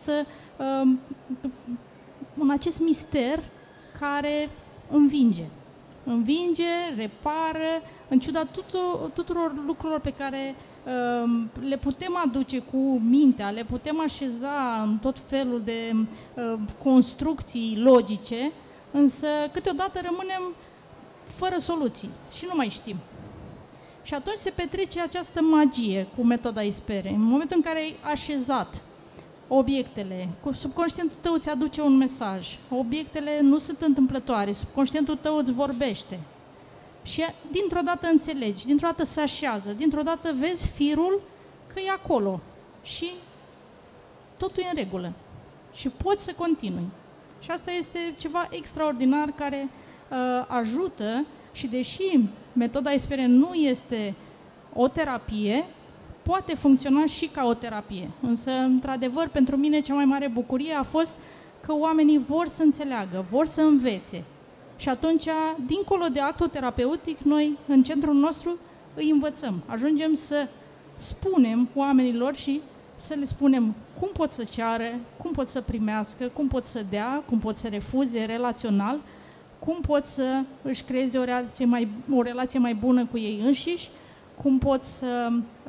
în acest mister care învinge, repară, în ciuda tuturor lucrurilor pe care le putem aduce cu mintea, le putem așeza în tot felul de construcții logice, însă câteodată rămânem fără soluții și nu mai știm. Și atunci se petrece această magie cu metoda Espere. În momentul în care ai așezat obiectele, subconștientul tău îți aduce un mesaj, obiectele nu sunt întâmplătoare, subconștientul tău îți vorbește și dintr-o dată înțelegi, dintr-o dată se așează, dintr-o dată vezi firul că e acolo și totul e în regulă și poți să continui. Și asta este ceva extraordinar care ajută și deși metoda Espere nu este o terapie, poate funcționa și ca o terapie. Însă, într-adevăr, pentru mine cea mai mare bucurie a fost că oamenii vor să înțeleagă, vor să învețe. Și atunci, dincolo de actul terapeutic, noi, în centrul nostru, îi învățăm. Ajungem să spunem oamenilor și să le spunem cum pot să ceară, cum pot să primească, cum pot să dea, cum pot să refuze relațional, cum pot să își creeze o relație mai bună cu ei înșiși, cum pot să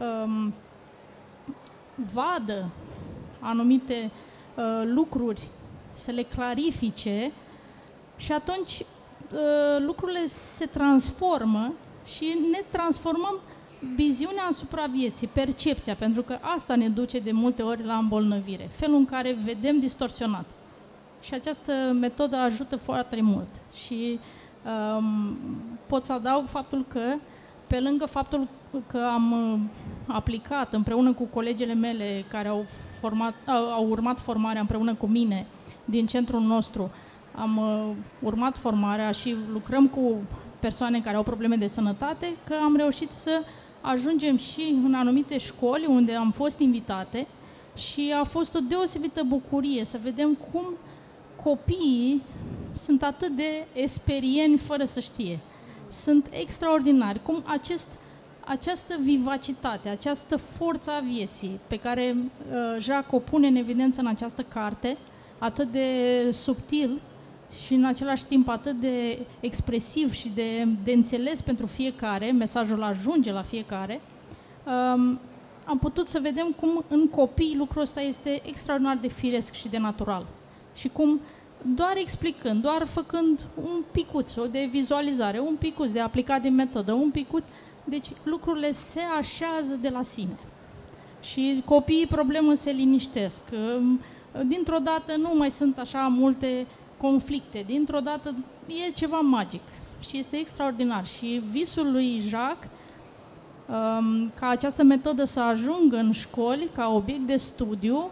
vadă anumite lucruri, să le clarifice și atunci lucrurile se transformă și ne transformăm viziunea asupra vieții, percepția, pentru că asta ne duce de multe ori la îmbolnăvire, felul în care vedem distorsionat. Și această metodă ajută foarte mult. Și pot să adaug faptul că, pe lângă faptul că am aplicat împreună cu colegele mele care au urmat formarea împreună cu mine din centrul nostru, am urmat formarea și lucrăm cu persoane care au probleme de sănătate, că am reușit să ajungem și în anumite școli unde am fost invitate și a fost o deosebită bucurie să vedem cum copiii sunt atât de esperieni fără să știe. Sunt extraordinari. Cum această vivacitate, această forță a vieții pe care Jacques o pune în evidență în această carte, atât de subtil și în același timp atât de expresiv și de înțeles pentru fiecare, mesajul ajunge la fiecare, am putut să vedem cum în copii lucrul ăsta este extraordinar de firesc și de natural. Și cum doar explicând, doar făcând un picuț de vizualizare, un picuț de aplicat de metodă, un picuț, deci lucrurile se așează de la sine. Și copiii problemă se liniștesc. Dintr-o dată nu mai sunt așa multe conflicte, dintr-o dată e ceva magic și este extraordinar. Și visul lui Jacques, ca această metodă să ajungă în școli, ca obiect de studiu,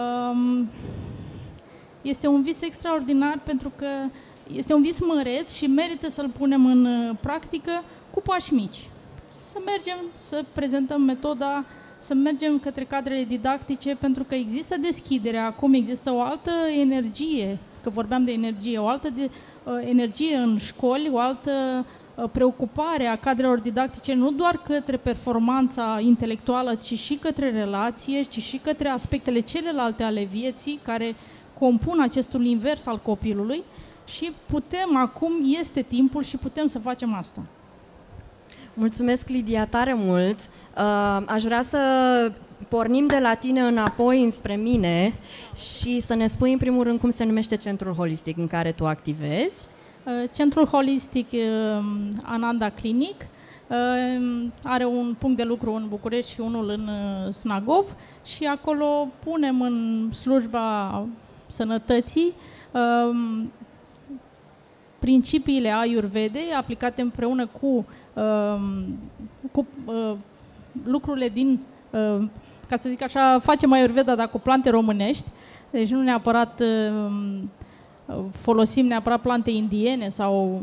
este un vis extraordinar pentru că este un vis măreț și merită să-l punem în practică cu pași mici. Să mergem, să prezentăm metoda, să mergem către cadrele didactice, pentru că există deschidere, acum există o altă energie, că vorbeam de energie, o altă energie în școli, o altă preocupare a cadrelor didactice, nu doar către performanța intelectuală, ci și către relație, ci și către aspectele celelalte ale vieții, care compun acest univers al copilului și putem, acum este timpul și putem să facem asta. Mulțumesc, Lidia, tare mult. Aș vrea să pornim de la tine înapoi înspre mine și să ne spui în primul rând cum se numește centrul holistic în care tu activezi. Centrul holistic Ananda Clinic are un punct de lucru în București și unul în Snagov și acolo punem în slujba sănătății principiile Ayurvedei aplicate împreună cu lucrurile din, ca să zic așa, facem Ayurveda, dar cu plante românești, deci nu neapărat folosim neapărat plante indiene sau,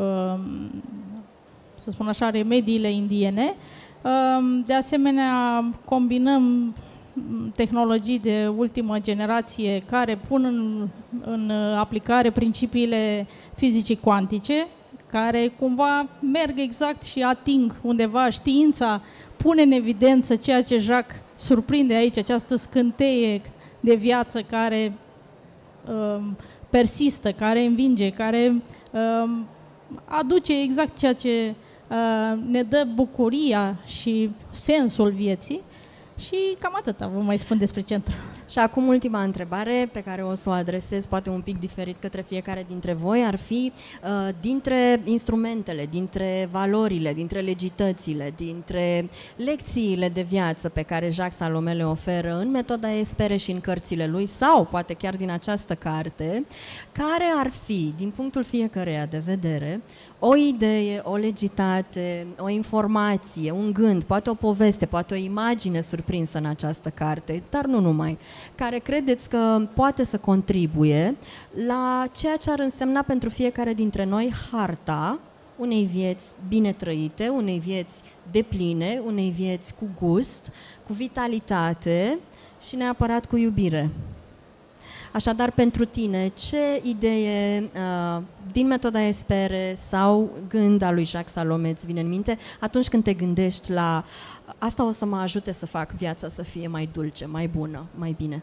să spun așa, remediile indiene. De asemenea, combinăm tehnologii de ultimă generație care pun în aplicare principiile fizicii cuantice, care cumva merg exact și ating undeva știința, pune în evidență ceea ce Jacques surprinde aici, această scânteie de viață care persistă, care învinge, care aduce exact ceea ce ne dă bucuria și sensul vieții. Și cam atâta vă mai spun despre centru. Și acum ultima întrebare pe care o să o adresez poate un pic diferit către fiecare dintre voi ar fi dintre instrumentele, dintre valorile, dintre legitățile, dintre lecțiile de viață pe care Jacques Salomé le oferă în metoda Espere și în cărțile lui sau poate chiar din această carte, care ar fi, din punctul fiecăreia de vedere, o idee, o legitate, o informație, un gând, poate o poveste, poate o imagine surprinsă în această carte, dar nu numai, care credeți că poate să contribuie la ceea ce ar însemna pentru fiecare dintre noi harta unei vieți bine trăite, unei vieți depline, unei vieți cu gust, cu vitalitate și neapărat cu iubire. Așadar, pentru tine, ce idee din metoda Espere sau gând al lui Jacques Salomé îți vine în minte atunci când te gândești la asta o să mă ajute să fac viața să fie mai dulce, mai bună, mai bine?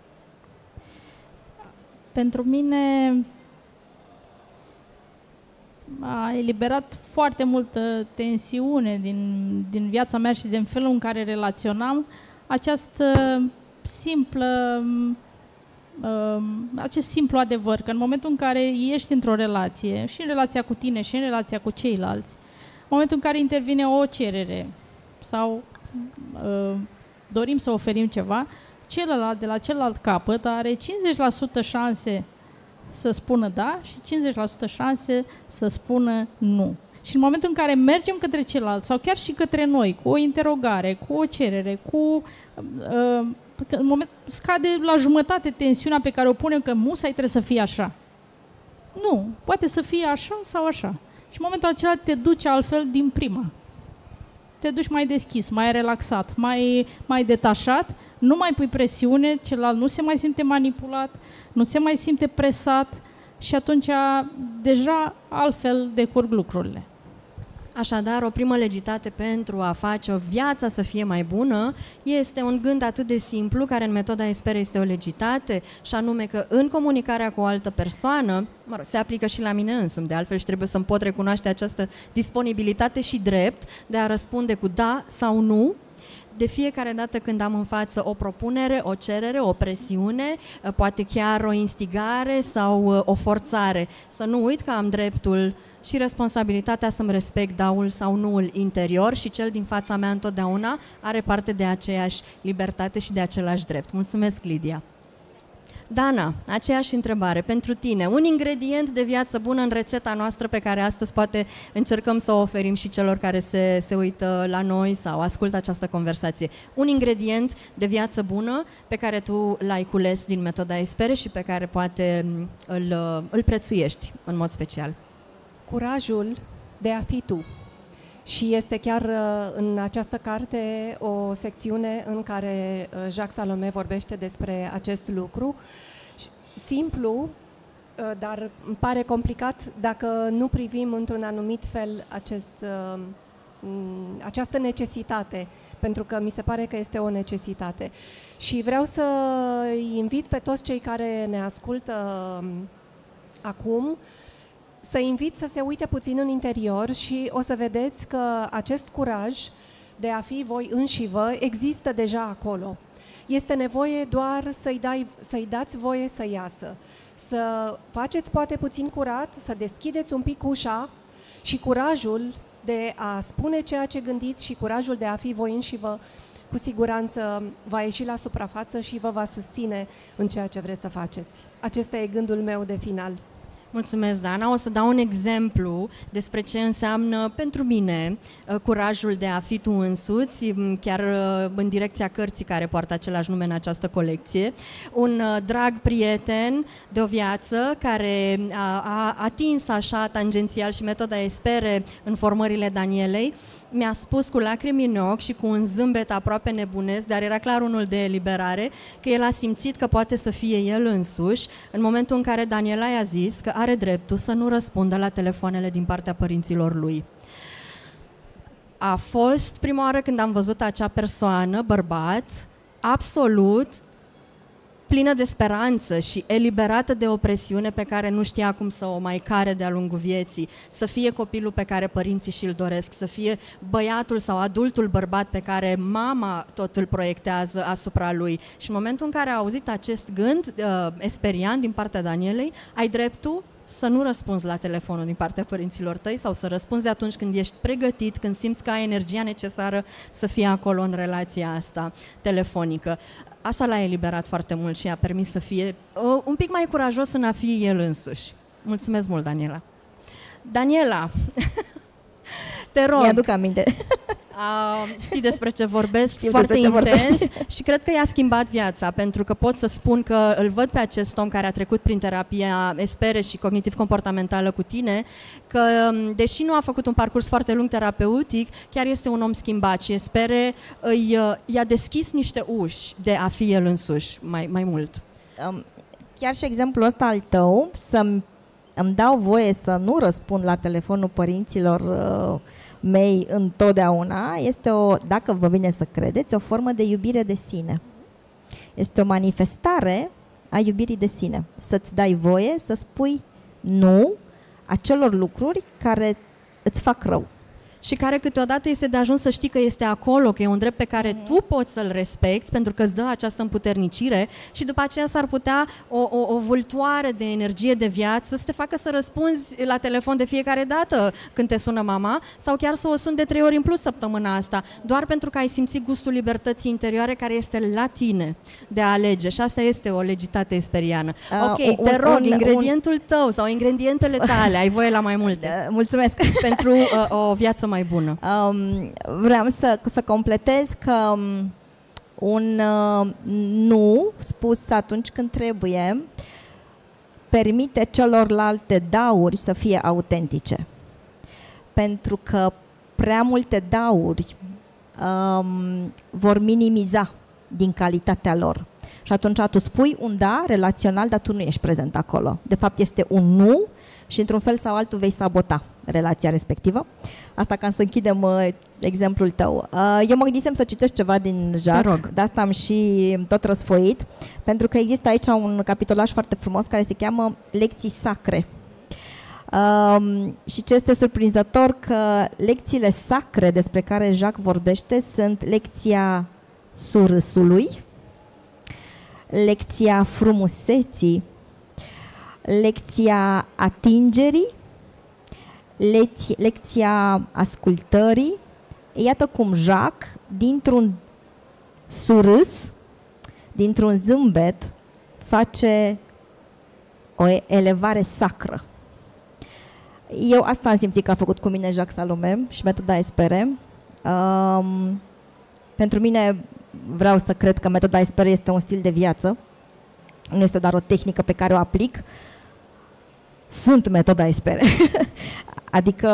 Pentru mine a eliberat foarte multă tensiune din viața mea și din felul în care relaționam această simplă acest simplu adevăr, că în momentul în care ești într-o relație, și în relația cu tine, și în relația cu ceilalți, în momentul în care intervine o cerere sau dorim să oferim ceva, celălalt de la celălalt capăt are 50% șanse să spună da și 50% șanse să spună nu. Și în momentul în care mergem către celălalt sau chiar și către noi, cu o interogare, cu o cerere, în moment scade la jumătate tensiunea pe care o punem că musai trebuie să fie așa. Nu, poate să fie așa sau așa. Și în momentul acela te duci altfel din prima. Te duci mai deschis, mai relaxat, mai detașat, nu mai pui presiune, celălalt nu se mai simte manipulat, nu se mai simte presat și atunci deja altfel decurg lucrurile. Așadar, o primă legitate pentru a face o viață să fie mai bună este un gând atât de simplu, care în metoda Espere este o legitate, și anume că în comunicarea cu o altă persoană, se aplică și la mine însumi, de altfel, și trebuie să-mi pot recunoaște această disponibilitate și drept de a răspunde cu da sau nu, de fiecare dată când am în față o propunere, o cerere, o presiune, poate chiar o instigare sau o forțare. Să nu uit că am dreptul și responsabilitatea să-mi respect daul sau nuul interior și cel din fața mea întotdeauna are parte de aceeași libertate și de același drept. Mulțumesc, Lidia. Dana, aceeași întrebare pentru tine. Un ingredient de viață bună în rețeta noastră pe care astăzi poate încercăm să o oferim și celor care se uită la noi sau ascultă această conversație. Un ingredient de viață bună pe care tu l-ai cules din metoda Espere și pe care poate îl prețuiești în mod special. Curajul de a fi tu. Și este chiar în această carte o secțiune în care Jacques Salomé vorbește despre acest lucru. Simplu, dar îmi pare complicat dacă nu privim într-un anumit fel această necesitate, pentru că mi se pare că este o necesitate. Și vreau să invit pe toți cei care ne ascultă acum să invit să se uite puțin în interior și o să vedeți că acest curaj de a fi voi înșivă există deja acolo. Este nevoie doar să-i dați voie să iasă, să faceți poate puțin curat, să deschideți un pic ușa și curajul de a spune ceea ce gândiți și curajul de a fi voi înșivă cu siguranță va ieși la suprafață și vă va susține în ceea ce vreți să faceți. Acesta e gândul meu de final. Mulțumesc, Dana. O să dau un exemplu despre ce înseamnă pentru mine curajul de a fi tu însuți, chiar în direcția cărții care poartă același nume în această colecție. Un drag prieten de o viață care a atins așa tangențial și metoda Espere în formările Danielei, mi-a spus cu lacrimi în ochi și cu un zâmbet aproape nebunesc, dar era clar unul de eliberare, că el a simțit că poate să fie el însuși în momentul în care Daniela i-a zis că are dreptul să nu răspundă la telefoanele din partea părinților lui. A fost prima oară când am văzut acea persoană, bărbat, absolut plină de speranță și eliberată de o presiune pe care nu știa cum să o mai care de-a lungul vieții, să fie copilul pe care părinții și-l doresc, să fie băiatul sau adultul bărbat pe care mama tot îl proiectează asupra lui. Și în momentul în care a auzit acest gând esperian din partea Danielei, ai dreptul să nu răspunzi la telefonul din partea părinților tăi sau să răspunzi atunci când ești pregătit, când simți că ai energia necesară să fii acolo în relația asta telefonică. Asta l-a eliberat foarte mult și i-a permis să fie un pic mai curajos în a fi el însuși. Mulțumesc mult, Daniela. Daniela, te rog. Mi-aduc aminte. Știi despre ce vorbesc, știu foarte intens și cred că i-a schimbat viața, pentru că pot să spun că îl văd pe acest om care a trecut prin terapia Espere și cognitiv-comportamentală cu tine, că deși nu a făcut un parcurs foarte lung terapeutic, chiar este un om schimbat și Espere i-a deschis niște uși de a fi el însuși mai mult. chiar și exemplul ăsta al tău, îmi dau voie să nu răspund la telefonul părinților mei întotdeauna, este dacă vă vine să credeți, o formă de iubire de sine. Este o manifestare a iubirii de sine. Să-ți dai voie să spui nu acelor lucruri care îți fac rău. Și care câteodată este de ajuns să știi că este acolo, că e un drept pe care tu poți să-l respecti, pentru că îți dă această împuternicire și după aceea s-ar putea o vultoare de energie de viață să te facă să răspunzi la telefon de fiecare dată când te sună mama sau chiar să o suni de 3 ori în plus săptămâna asta, doar pentru că ai simțit gustul libertății interioare care este la tine de a alege și asta este o legitate esperiană. Ok, te rog, ingredientul tău sau ingredientele tale, ai voie la mai multe. Mulțumesc! Pentru o viață mai bună. Vreau să completez că un nu spus atunci când trebuie permite celorlalte dauri să fie autentice. Pentru că prea multe dauri vor minimiza din calitatea lor. Și atunci tu spui un da relațional, dar tu nu ești prezent acolo. De fapt este un nu și într-un fel sau altul vei sabota relația respectivă. Asta ca să închidem exemplul tău. Eu mă gândisem să citesc ceva din Jacques, de asta am și tot răsfoit, pentru că există aici un capitolaj foarte frumos care se cheamă Lecții sacre. Și ce este surprinzător că lecțiile sacre despre care Jacques vorbește sunt lecția surâsului, lecția frumuseții, lecția atingerii, lecția ascultării. Iată cum Jacques, dintr-un surâs, dintr-un zâmbet, face o elevare sacră. Eu asta am simțit că a făcut cu mine Jacques Salomé și metoda Espere. Pentru mine vreau să cred că metoda Espere este un stil de viață, nu este doar o tehnică pe care o aplic. Sunt metoda Espere. Adică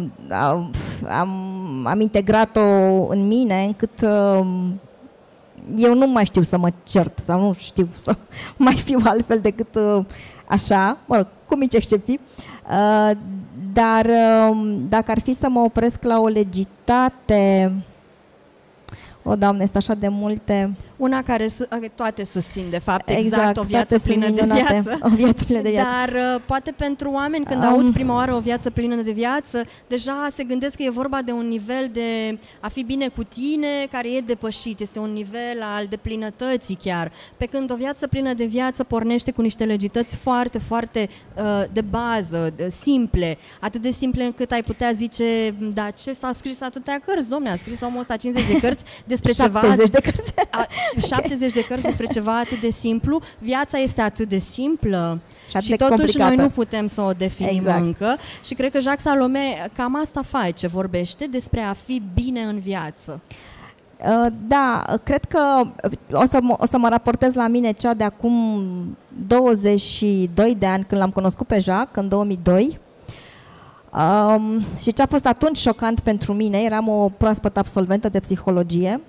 am integrat-o în mine încât eu nu mai știu să mă cert sau nu știu să mai fiu altfel decât așa, cu mici excepții. Dar dacă ar fi să mă opresc la o legitate, o, Doamne, este așa de multe. Una care toate susțin, de fapt, exact o viață plină de viață. O viață plină de viață. Dar poate pentru oameni, când aud prima oară o viață plină de viață, deja se gândesc că e vorba de un nivel de a fi bine cu tine, care e depășit. Este un nivel al deplinătății chiar. Pe când o viață plină de viață pornește cu niște legități foarte, foarte de bază, simple. Atât de simple încât ai putea zice, da, ce s-a scris atâtea cărți? Dom'le, a scris omul ăsta 50 de cărți despre 70 de cărți. 70 de cărți despre ceva atât de simplu. Viața este atât de simplă și totuși complicată. Noi nu putem să o definim încă. Și cred că Jacques Salomé cam asta face, vorbește despre a fi bine în viață. Da, cred că o să mă raportez la mine cea de acum 22 de ani, când l-am cunoscut pe Jacques, în 2002. Și ce a fost atunci șocant pentru mine, eram o proaspătă absolventă de psihologie,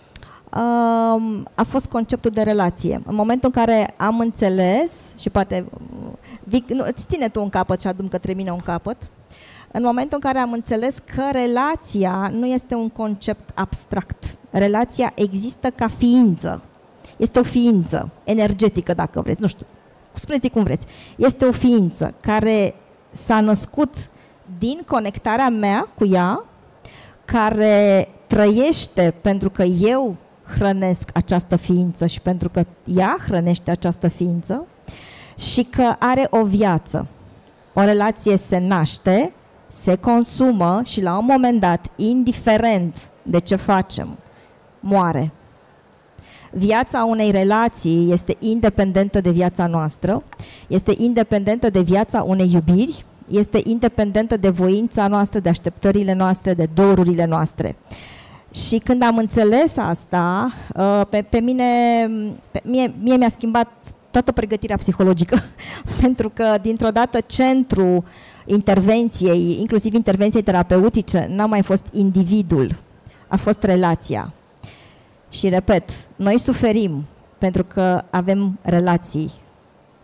a fost conceptul de relație. În momentul în care am înțeles, și poate îți ține tu un capăt și adu-mi către mine un capăt, în momentul în care am înțeles că relația nu este un concept abstract. Relația există ca ființă. Este o ființă energetică, dacă vreți, nu știu, spuneți cum vreți. Este o ființă care s-a născut din conectarea mea cu ea, care trăiește pentru că eu hrănesc această ființă și pentru că ea hrănește această ființă și că are o viață. O relație se naște, se consumă și la un moment dat, indiferent de ce facem, moare. Viața unei relații este independentă de viața noastră, este independentă de viața unei iubiri, este independentă de voința noastră, de așteptările noastre, de dorurile noastre. Și când am înțeles asta, pe mine mi-a schimbat toată pregătirea psihologică, pentru că dintr-o dată centrul intervenției, inclusiv intervenției terapeutice, n-a mai fost individul, a fost relația. Și repet, noi suferim pentru că avem relații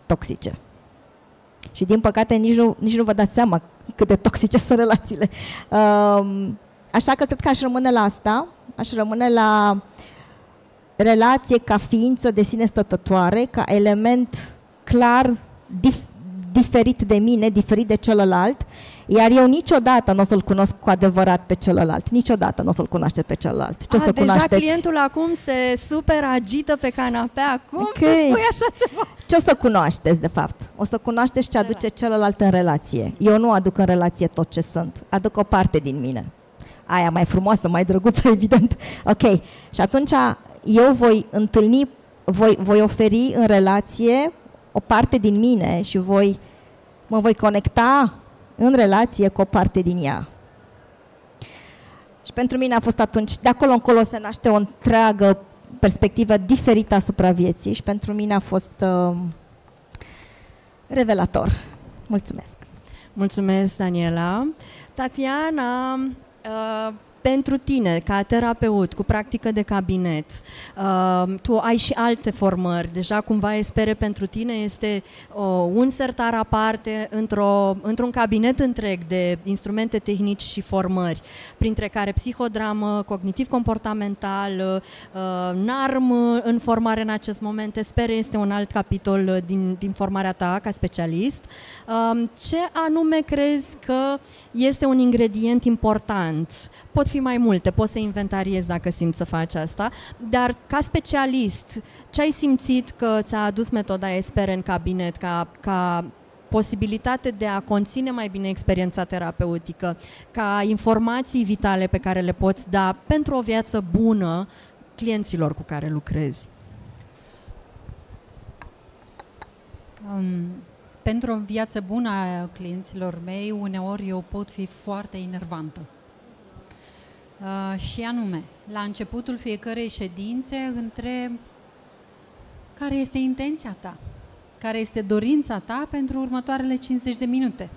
toxice. Și din păcate nici nu vă dați seama cât de toxice sunt relațiile. Așa că cred că aș rămâne la asta, aș rămâne la relație ca ființă de sine stătătoare, ca element clar, diferit de mine, diferit de celălalt, iar eu niciodată nu o să-l cunosc cu adevărat pe celălalt. Niciodată nu o să-l cunoaște pe celălalt. Ce o să deja cunoașteți? clientul acum se super agită pe canapea. Cum să spui așa ceva? Ce o să cunoașteți, de fapt? O să cunoașteți ce aduce celălalt în relație. Eu nu aduc în relație tot ce sunt. Aduc o parte din mine. Aia mai frumoasă, mai drăguță, evident. Ok. Și atunci eu voi întâlni, voi oferi în relație o parte din mine și mă voi conecta în relație cu o parte din ea. Și pentru mine a fost atunci, de acolo încolo se naște o întreagă perspectivă diferită asupra vieții și pentru mine a fost revelator. Mulțumesc! Mulțumesc, Daniela. Tatiana, pentru tine, ca terapeut, cu practică de cabinet, tu ai și alte formări. Deja cumva Espere pentru tine este un sertar aparte într-un cabinet întreg de instrumente tehnici și formări, printre care psihodramă, cognitiv-comportamental, NARM în formare în acest moment. Espere este un alt capitol din formarea ta ca specialist. Ce anume crezi că este un ingredient important? Pot fi mai multe, poți să inventariezi dacă simți să faci asta, dar ca specialist, ce ai simțit că ți-a adus metoda Espere în cabinet ca posibilitate de a conține mai bine experiența terapeutică, ca informații vitale pe care le poți da pentru o viață bună clienților cu care lucrezi? Pentru o viață bună a clienților mei, uneori eu pot fi foarte enervantă. Și anume, la începutul fiecărei ședințe întreb care este intenția ta, care este dorința ta pentru următoarele 50 de minute.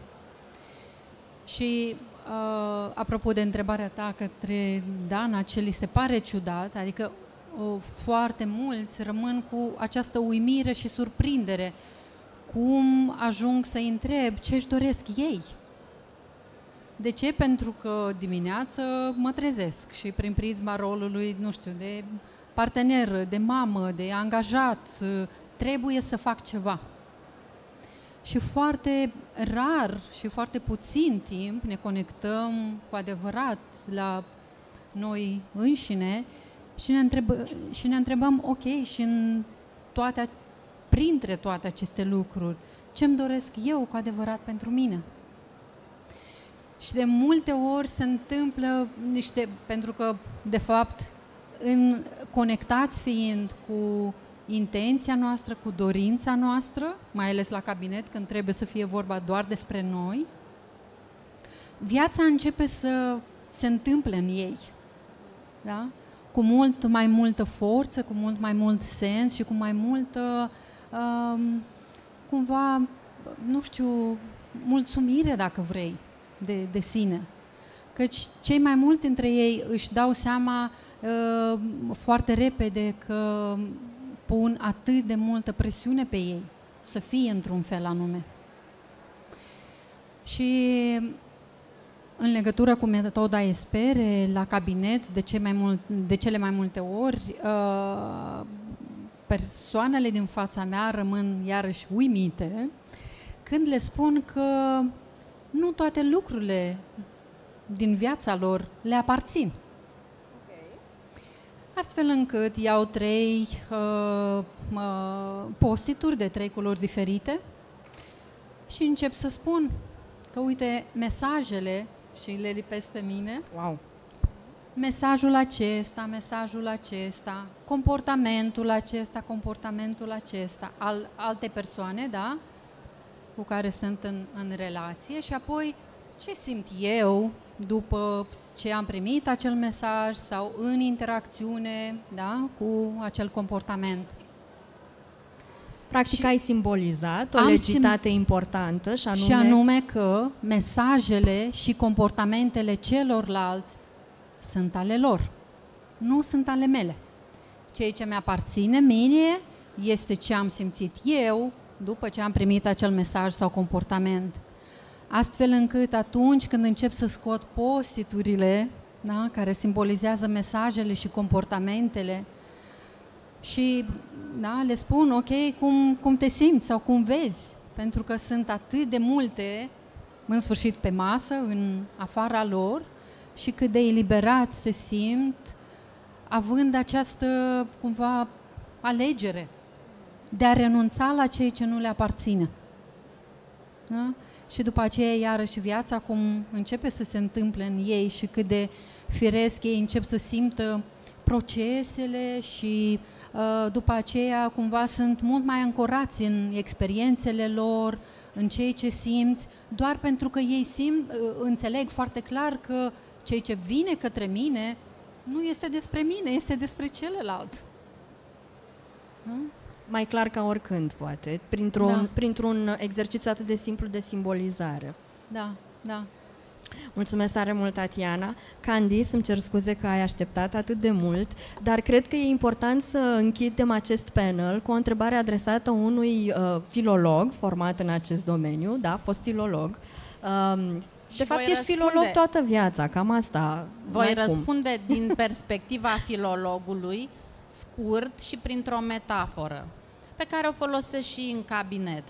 Și apropo de întrebarea ta către Dana, ce li se pare ciudat, adică foarte mulți rămân cu această uimire și surprindere. Cum ajung să-i întreb ce își doresc ei? De ce? Pentru că dimineață mă trezesc și prin prisma rolului, nu știu, de partener, de mamă, de angajat, trebuie să fac ceva. Și foarte rar și foarte puțin timp ne conectăm cu adevărat la noi înșine și ne întrebăm, ok, și printre toate aceste lucruri, ce-mi doresc eu cu adevărat pentru mine? Și de multe ori se întâmplă pentru că, de fapt, conectați fiind cu intenția noastră, cu dorința noastră, mai ales la cabinet, când trebuie să fie vorba doar despre noi, viața începe să se întâmple în ei. Da? Cu mult mai multă forță, cu mult mai mult sens și cu mai multă, cumva, nu știu, mulțumire, dacă vrei, de sine. Căci cei mai mulți dintre ei își dau seama foarte repede că pun atât de multă presiune pe ei să fie într-un fel anume. Și în legătură cu metoda Espere, la cabinet, de cele mai multe ori, persoanele din fața mea rămân iarăși uimite când le spun că nu toate lucrurile din viața lor le aparțin. Astfel încât iau 3 post-it-uri de 3 culori diferite și încep să spun că, uite, mesajele, și le lipesc pe mine, wow. Mesajul acesta, comportamentul acesta al altei persoane, da, cu care sunt în relație și apoi ce simt eu după ce am primit acel mesaj sau în interacțiune, da, cu acel comportament. Practic ai simbolizat o legitate importantă și anume că mesajele și comportamentele celorlalți sunt ale lor, nu sunt ale mele. Ceea ce mi-aparține mie este ce am simțit eu după ce am primit acel mesaj sau comportament. Astfel încât atunci când încep să scot postiturile, da, care simbolizează mesajele și comportamentele, și da, le spun, ok, cum te simți sau cum vezi, pentru că sunt atât de multe, în sfârșit, pe masă, în afara lor, și cât de eliberați se simt, având această, cumva, alegere de a renunța la ceea ce nu le aparține. Da? Și după aceea, iarăși, viața cum începe să se întâmple în ei și cât de firesc ei încep să simtă procesele și după aceea cumva sunt mult mai ancorați în experiențele lor, în ceea ce simți, doar pentru că ei înțeleg foarte clar că ceea ce vine către mine nu este despre mine, este despre celălalt. Da? Mai clar ca oricând, poate, printr-un exercițiu atât de simplu de simbolizare. Da, da. Mulțumesc tare mult, Tatiana. Candice, îmi cer scuze că ai așteptat atât de mult, dar cred că e important să închidem acest panel cu o întrebare adresată unui filolog format în acest domeniu, da, fost filolog. De fapt, ești filolog toată viața, cam asta. Voi răspunde din perspectiva filologului, scurt și printr-o metaforă, pe care o folosesc și în cabinet.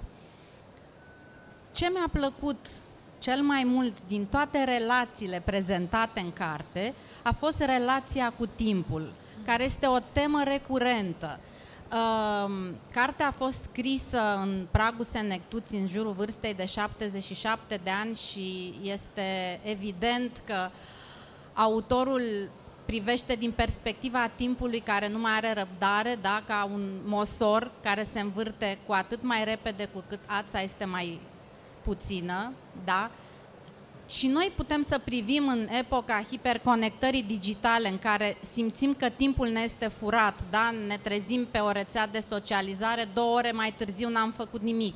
Ce mi-a plăcut cel mai mult din toate relațiile prezentate în carte a fost relația cu timpul, care este o temă recurentă. Cartea a fost scrisă în pragul senectuții, în jurul vârstei de 77 de ani și este evident că autorul privește din perspectiva timpului care nu mai are răbdare, da? Ca un mosor care se învârte cu atât mai repede cu cât ața este mai puțină, da? Și noi putem să privim în epoca hiperconectării digitale în care simțim că timpul ne este furat, da? Ne trezim pe o rețea de socializare, 2 ore mai târziu n-am făcut nimic.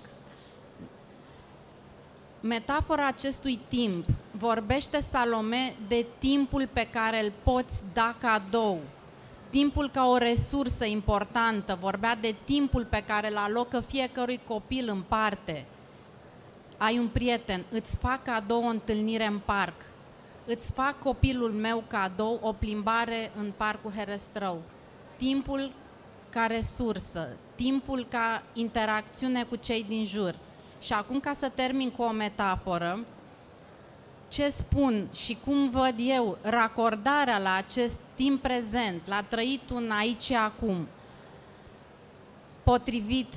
Metafora acestui timp vorbește Salome de timpul pe care îl poți da cadou, timpul ca o resursă importantă, vorbea de timpul pe care îl alocă fiecărui copil în parte. Ai un prieten, îți fac cadou o întâlnire în parc, îți fac copilul meu cadou o plimbare în parcul Herăstrău. Timpul ca resursă, timpul ca interacțiune cu cei din jur. Și acum, ca să termin cu o metaforă, ce spun și cum văd eu racordarea la acest timp prezent, la trăit un aici și acum, potrivit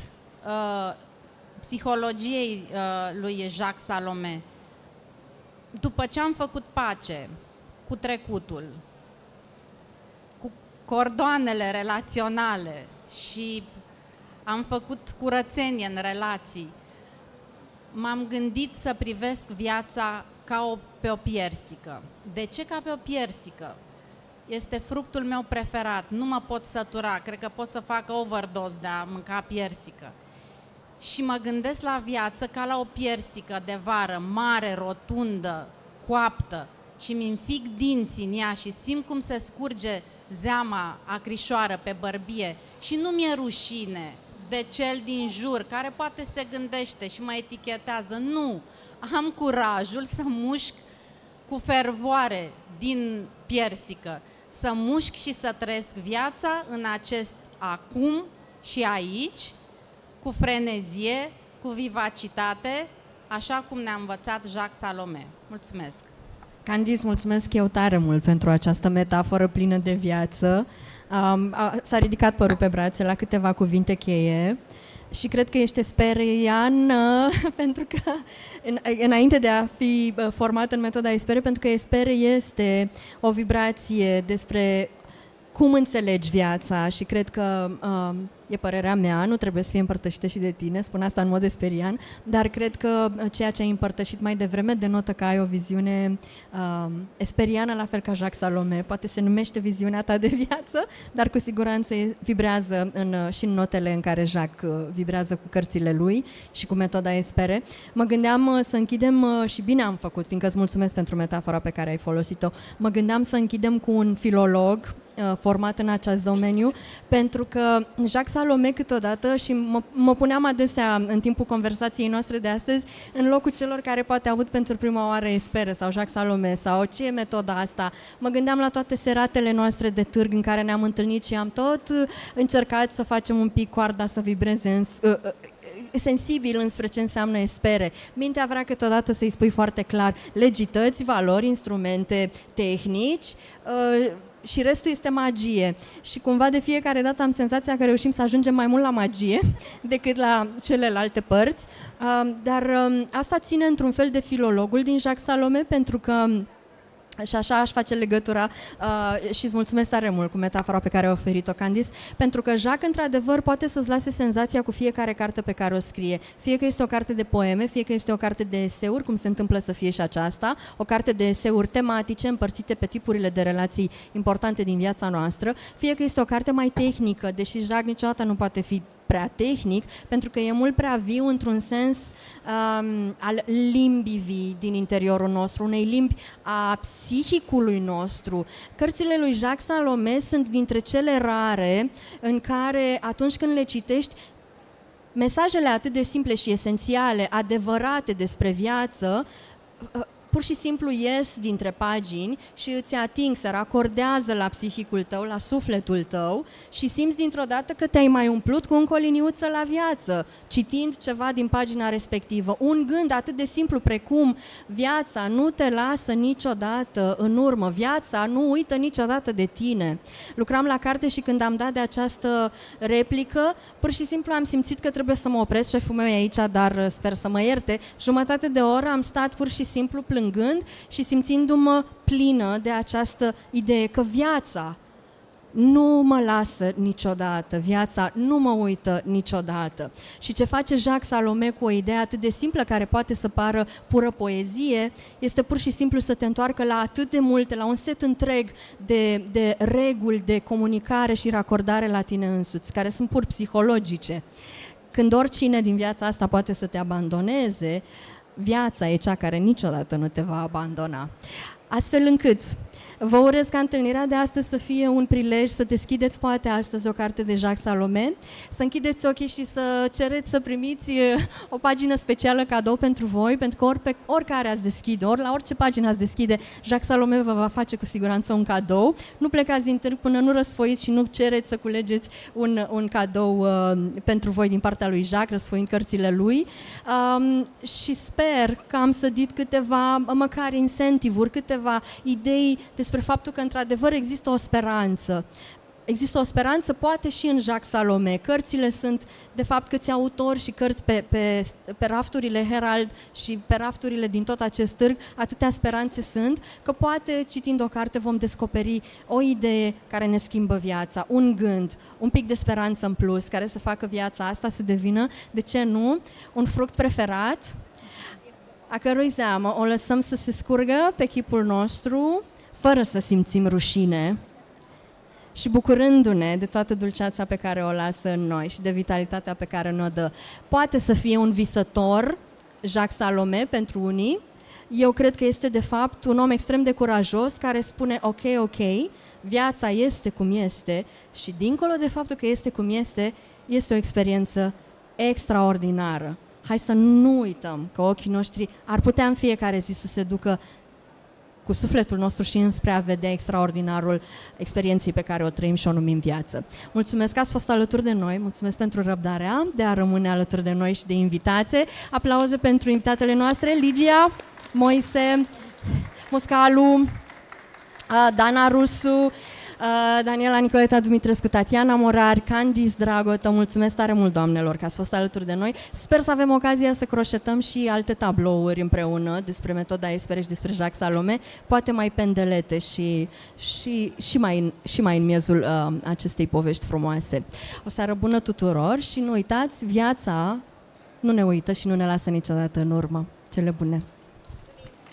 psihologiei lui Jacques Salomé. După ce am făcut pace cu trecutul, cu cordoanele relaționale și am făcut curățenie în relații, m-am gândit să privesc viața ca pe o piersică. De ce ca pe o piersică? Este fructul meu preferat, nu mă pot sătura, cred că pot să fac overdose de a mânca piersică. Și mă gândesc la viață ca la o piersică de vară, mare, rotundă, coaptă, și mi înfic dinții în ea și simt cum se scurge zeama acrișoară pe bărbie și nu mi-e rușine de cel din jur, care poate se gândește și mă etichetează. Nu! Am curajul să mușc cu fervoare din piersică, să mușc și să trăiesc viața în acest acum și aici, cu frenezie, cu vivacitate, așa cum ne-a învățat Jacques Salomé. Mulțumesc! Candice, mulțumesc eu tare mult pentru această metaforă plină de viață. S-a ridicat părul pe brațe la câteva cuvinte cheie și cred că ești esperian pentru că înainte de a fi format în metoda Espere, pentru că Espere este o vibrație despre cum înțelegi viața și cred că e părerea mea, nu trebuie să fie împărtășită și de tine, spun asta în mod esperian, dar cred că ceea ce ai împărtășit mai devreme denotă că ai o viziune esperiană, la fel ca Jacques Salomé. Poate se numește viziunea ta de viață, dar cu siguranță vibrează și în notele în care Jacques vibrează cu cărțile lui și cu metoda Espere. Mă gândeam să închidem, și bine am făcut, fiindcă îți mulțumesc pentru metafora pe care ai folosit-o, mă gândeam să închidem cu un filolog format în acest domeniu, pentru că Jacques Salomé câteodată, și mă puneam adesea în timpul conversației noastre de astăzi, în locul celor care poate aud pentru prima oară Espere sau Jacques Salomé sau ce e metoda asta. Mă gândeam la toate seratele noastre de târg în care ne-am întâlnit și am tot încercat să facem un pic coarda să vibreze sensibil înspre ce înseamnă Espere. Mintea vrea câteodată să-i spui foarte clar legități, valori, instrumente, tehnici, și restul este magie. Și cumva de fiecare dată am senzația că reușim să ajungem mai mult la magie decât la celelalte părți. Dar asta ține într-un fel de filologul din Jacques Salomé, pentru că și așa aș face legătura și îți mulțumesc tare mult cu metafora pe care a oferit-o Candice, pentru că Jacques, într-adevăr, poate să-ți lase senzația cu fiecare carte pe care o scrie. Fie că este o carte de poeme, fie că este o carte de eseuri, cum se întâmplă să fie și aceasta, o carte de eseuri tematice împărțite pe tipurile de relații importante din viața noastră, fie că este o carte mai tehnică, deși Jacques niciodată nu poate fi prea tehnic, pentru că e mult prea viu într-un sens al limbii vii din interiorul nostru, unei limbi a psihicului nostru. Cărțile lui Jacques Salomé sunt dintre cele rare în care, atunci când le citești, mesajele atât de simple și esențiale, adevărate despre viață, pur și simplu ies dintre pagini și îți ating, se racordează la psihicul tău, la sufletul tău și simți dintr-o dată că te-ai mai umplut cu încă o liniuță la viață, citind ceva din pagina respectivă. Un gând atât de simplu precum viața nu te lasă niciodată în urmă, viața nu uită niciodată de tine. Lucram la carte și când am dat de această replică, pur și simplu am simțit că trebuie să mă opresc, șeful meu e aici, dar sper să mă ierte. Jumătate de oră am stat pur și simplu plângând și simțindu-mă plină de această idee că viața nu mă lasă niciodată, viața nu mă uită niciodată. Și ce face Jacques Salomé cu o idee atât de simplă, care poate să pară pură poezie, este pur și simplu să te întoarcă la atât de multe, la un set întreg de reguli de comunicare și racordare la tine însuți, care sunt pur psihologice. Când oricine din viața asta poate să te abandoneze, viața e cea care niciodată nu te va abandona. Astfel încât vă urez ca întâlnirea de astăzi să fie un prilej să deschideți poate astăzi o carte de Jacques Salomé, să închideți ochii și să cereți să primiți o pagină specială cadou pentru voi, pentru că oricare ați deschide, ori la orice pagină ați deschide, Jacques Salomé vă va face cu siguranță un cadou. Nu plecați din târg până nu răsfoiți și nu cereți să culegeți un cadou pentru voi din partea lui Jacques, răsfoind cărțile lui. Și sper că am sădit câteva, măcar incentive-uri, câteva idei despre faptul că într-adevăr există o speranță. Există o speranță poate și în Jacques Salomé. Cărțile sunt, de fapt, câți autori și cărți pe rafturile Herald și pe rafturile din tot acest târg, atâtea speranțe sunt, că poate, citind o carte, vom descoperi o idee care ne schimbă viața, un gând, un pic de speranță în plus, care să facă viața asta să devină, de ce nu, un fruct preferat, a cărui zeamă o lăsăm să se scurgă pe chipul nostru, fără să simțim rușine și bucurându-ne de toată dulceața pe care o lasă în noi și de vitalitatea pe care ne-o dă. Poate să fie un visător, Jacques Salomé, pentru unii. Eu cred că este, de fapt, un om extrem de curajos care spune ok, viața este cum este și, dincolo de faptul că este cum este o experiență extraordinară. Hai să nu uităm că ochii noștri ar putea în fiecare zi să se ducă cu sufletul nostru și înspre a vedea extraordinarul experienței pe care o trăim și o numim viață. Mulțumesc că ați fost alături de noi, mulțumesc pentru răbdarea de a rămâne alături de noi și de invitate. Aplauze pentru invitatele noastre, Ligia, Moise, Moscalu, Dana Rusu, Daniela Nicoleta Dumitrescu, Tatiana Morar, Candice Dragotă. Mulțumesc tare mult, doamnelor, că ați fost alături de noi. Sper să avem ocazia să croșetăm și alte tablouri împreună despre metoda Espere și despre Jacques Salomé, poate mai pendelete și mai în miezul acestei povești frumoase. O seară bună tuturor și nu uitați, viața nu ne uită și nu ne lasă niciodată în urmă. Cele bune!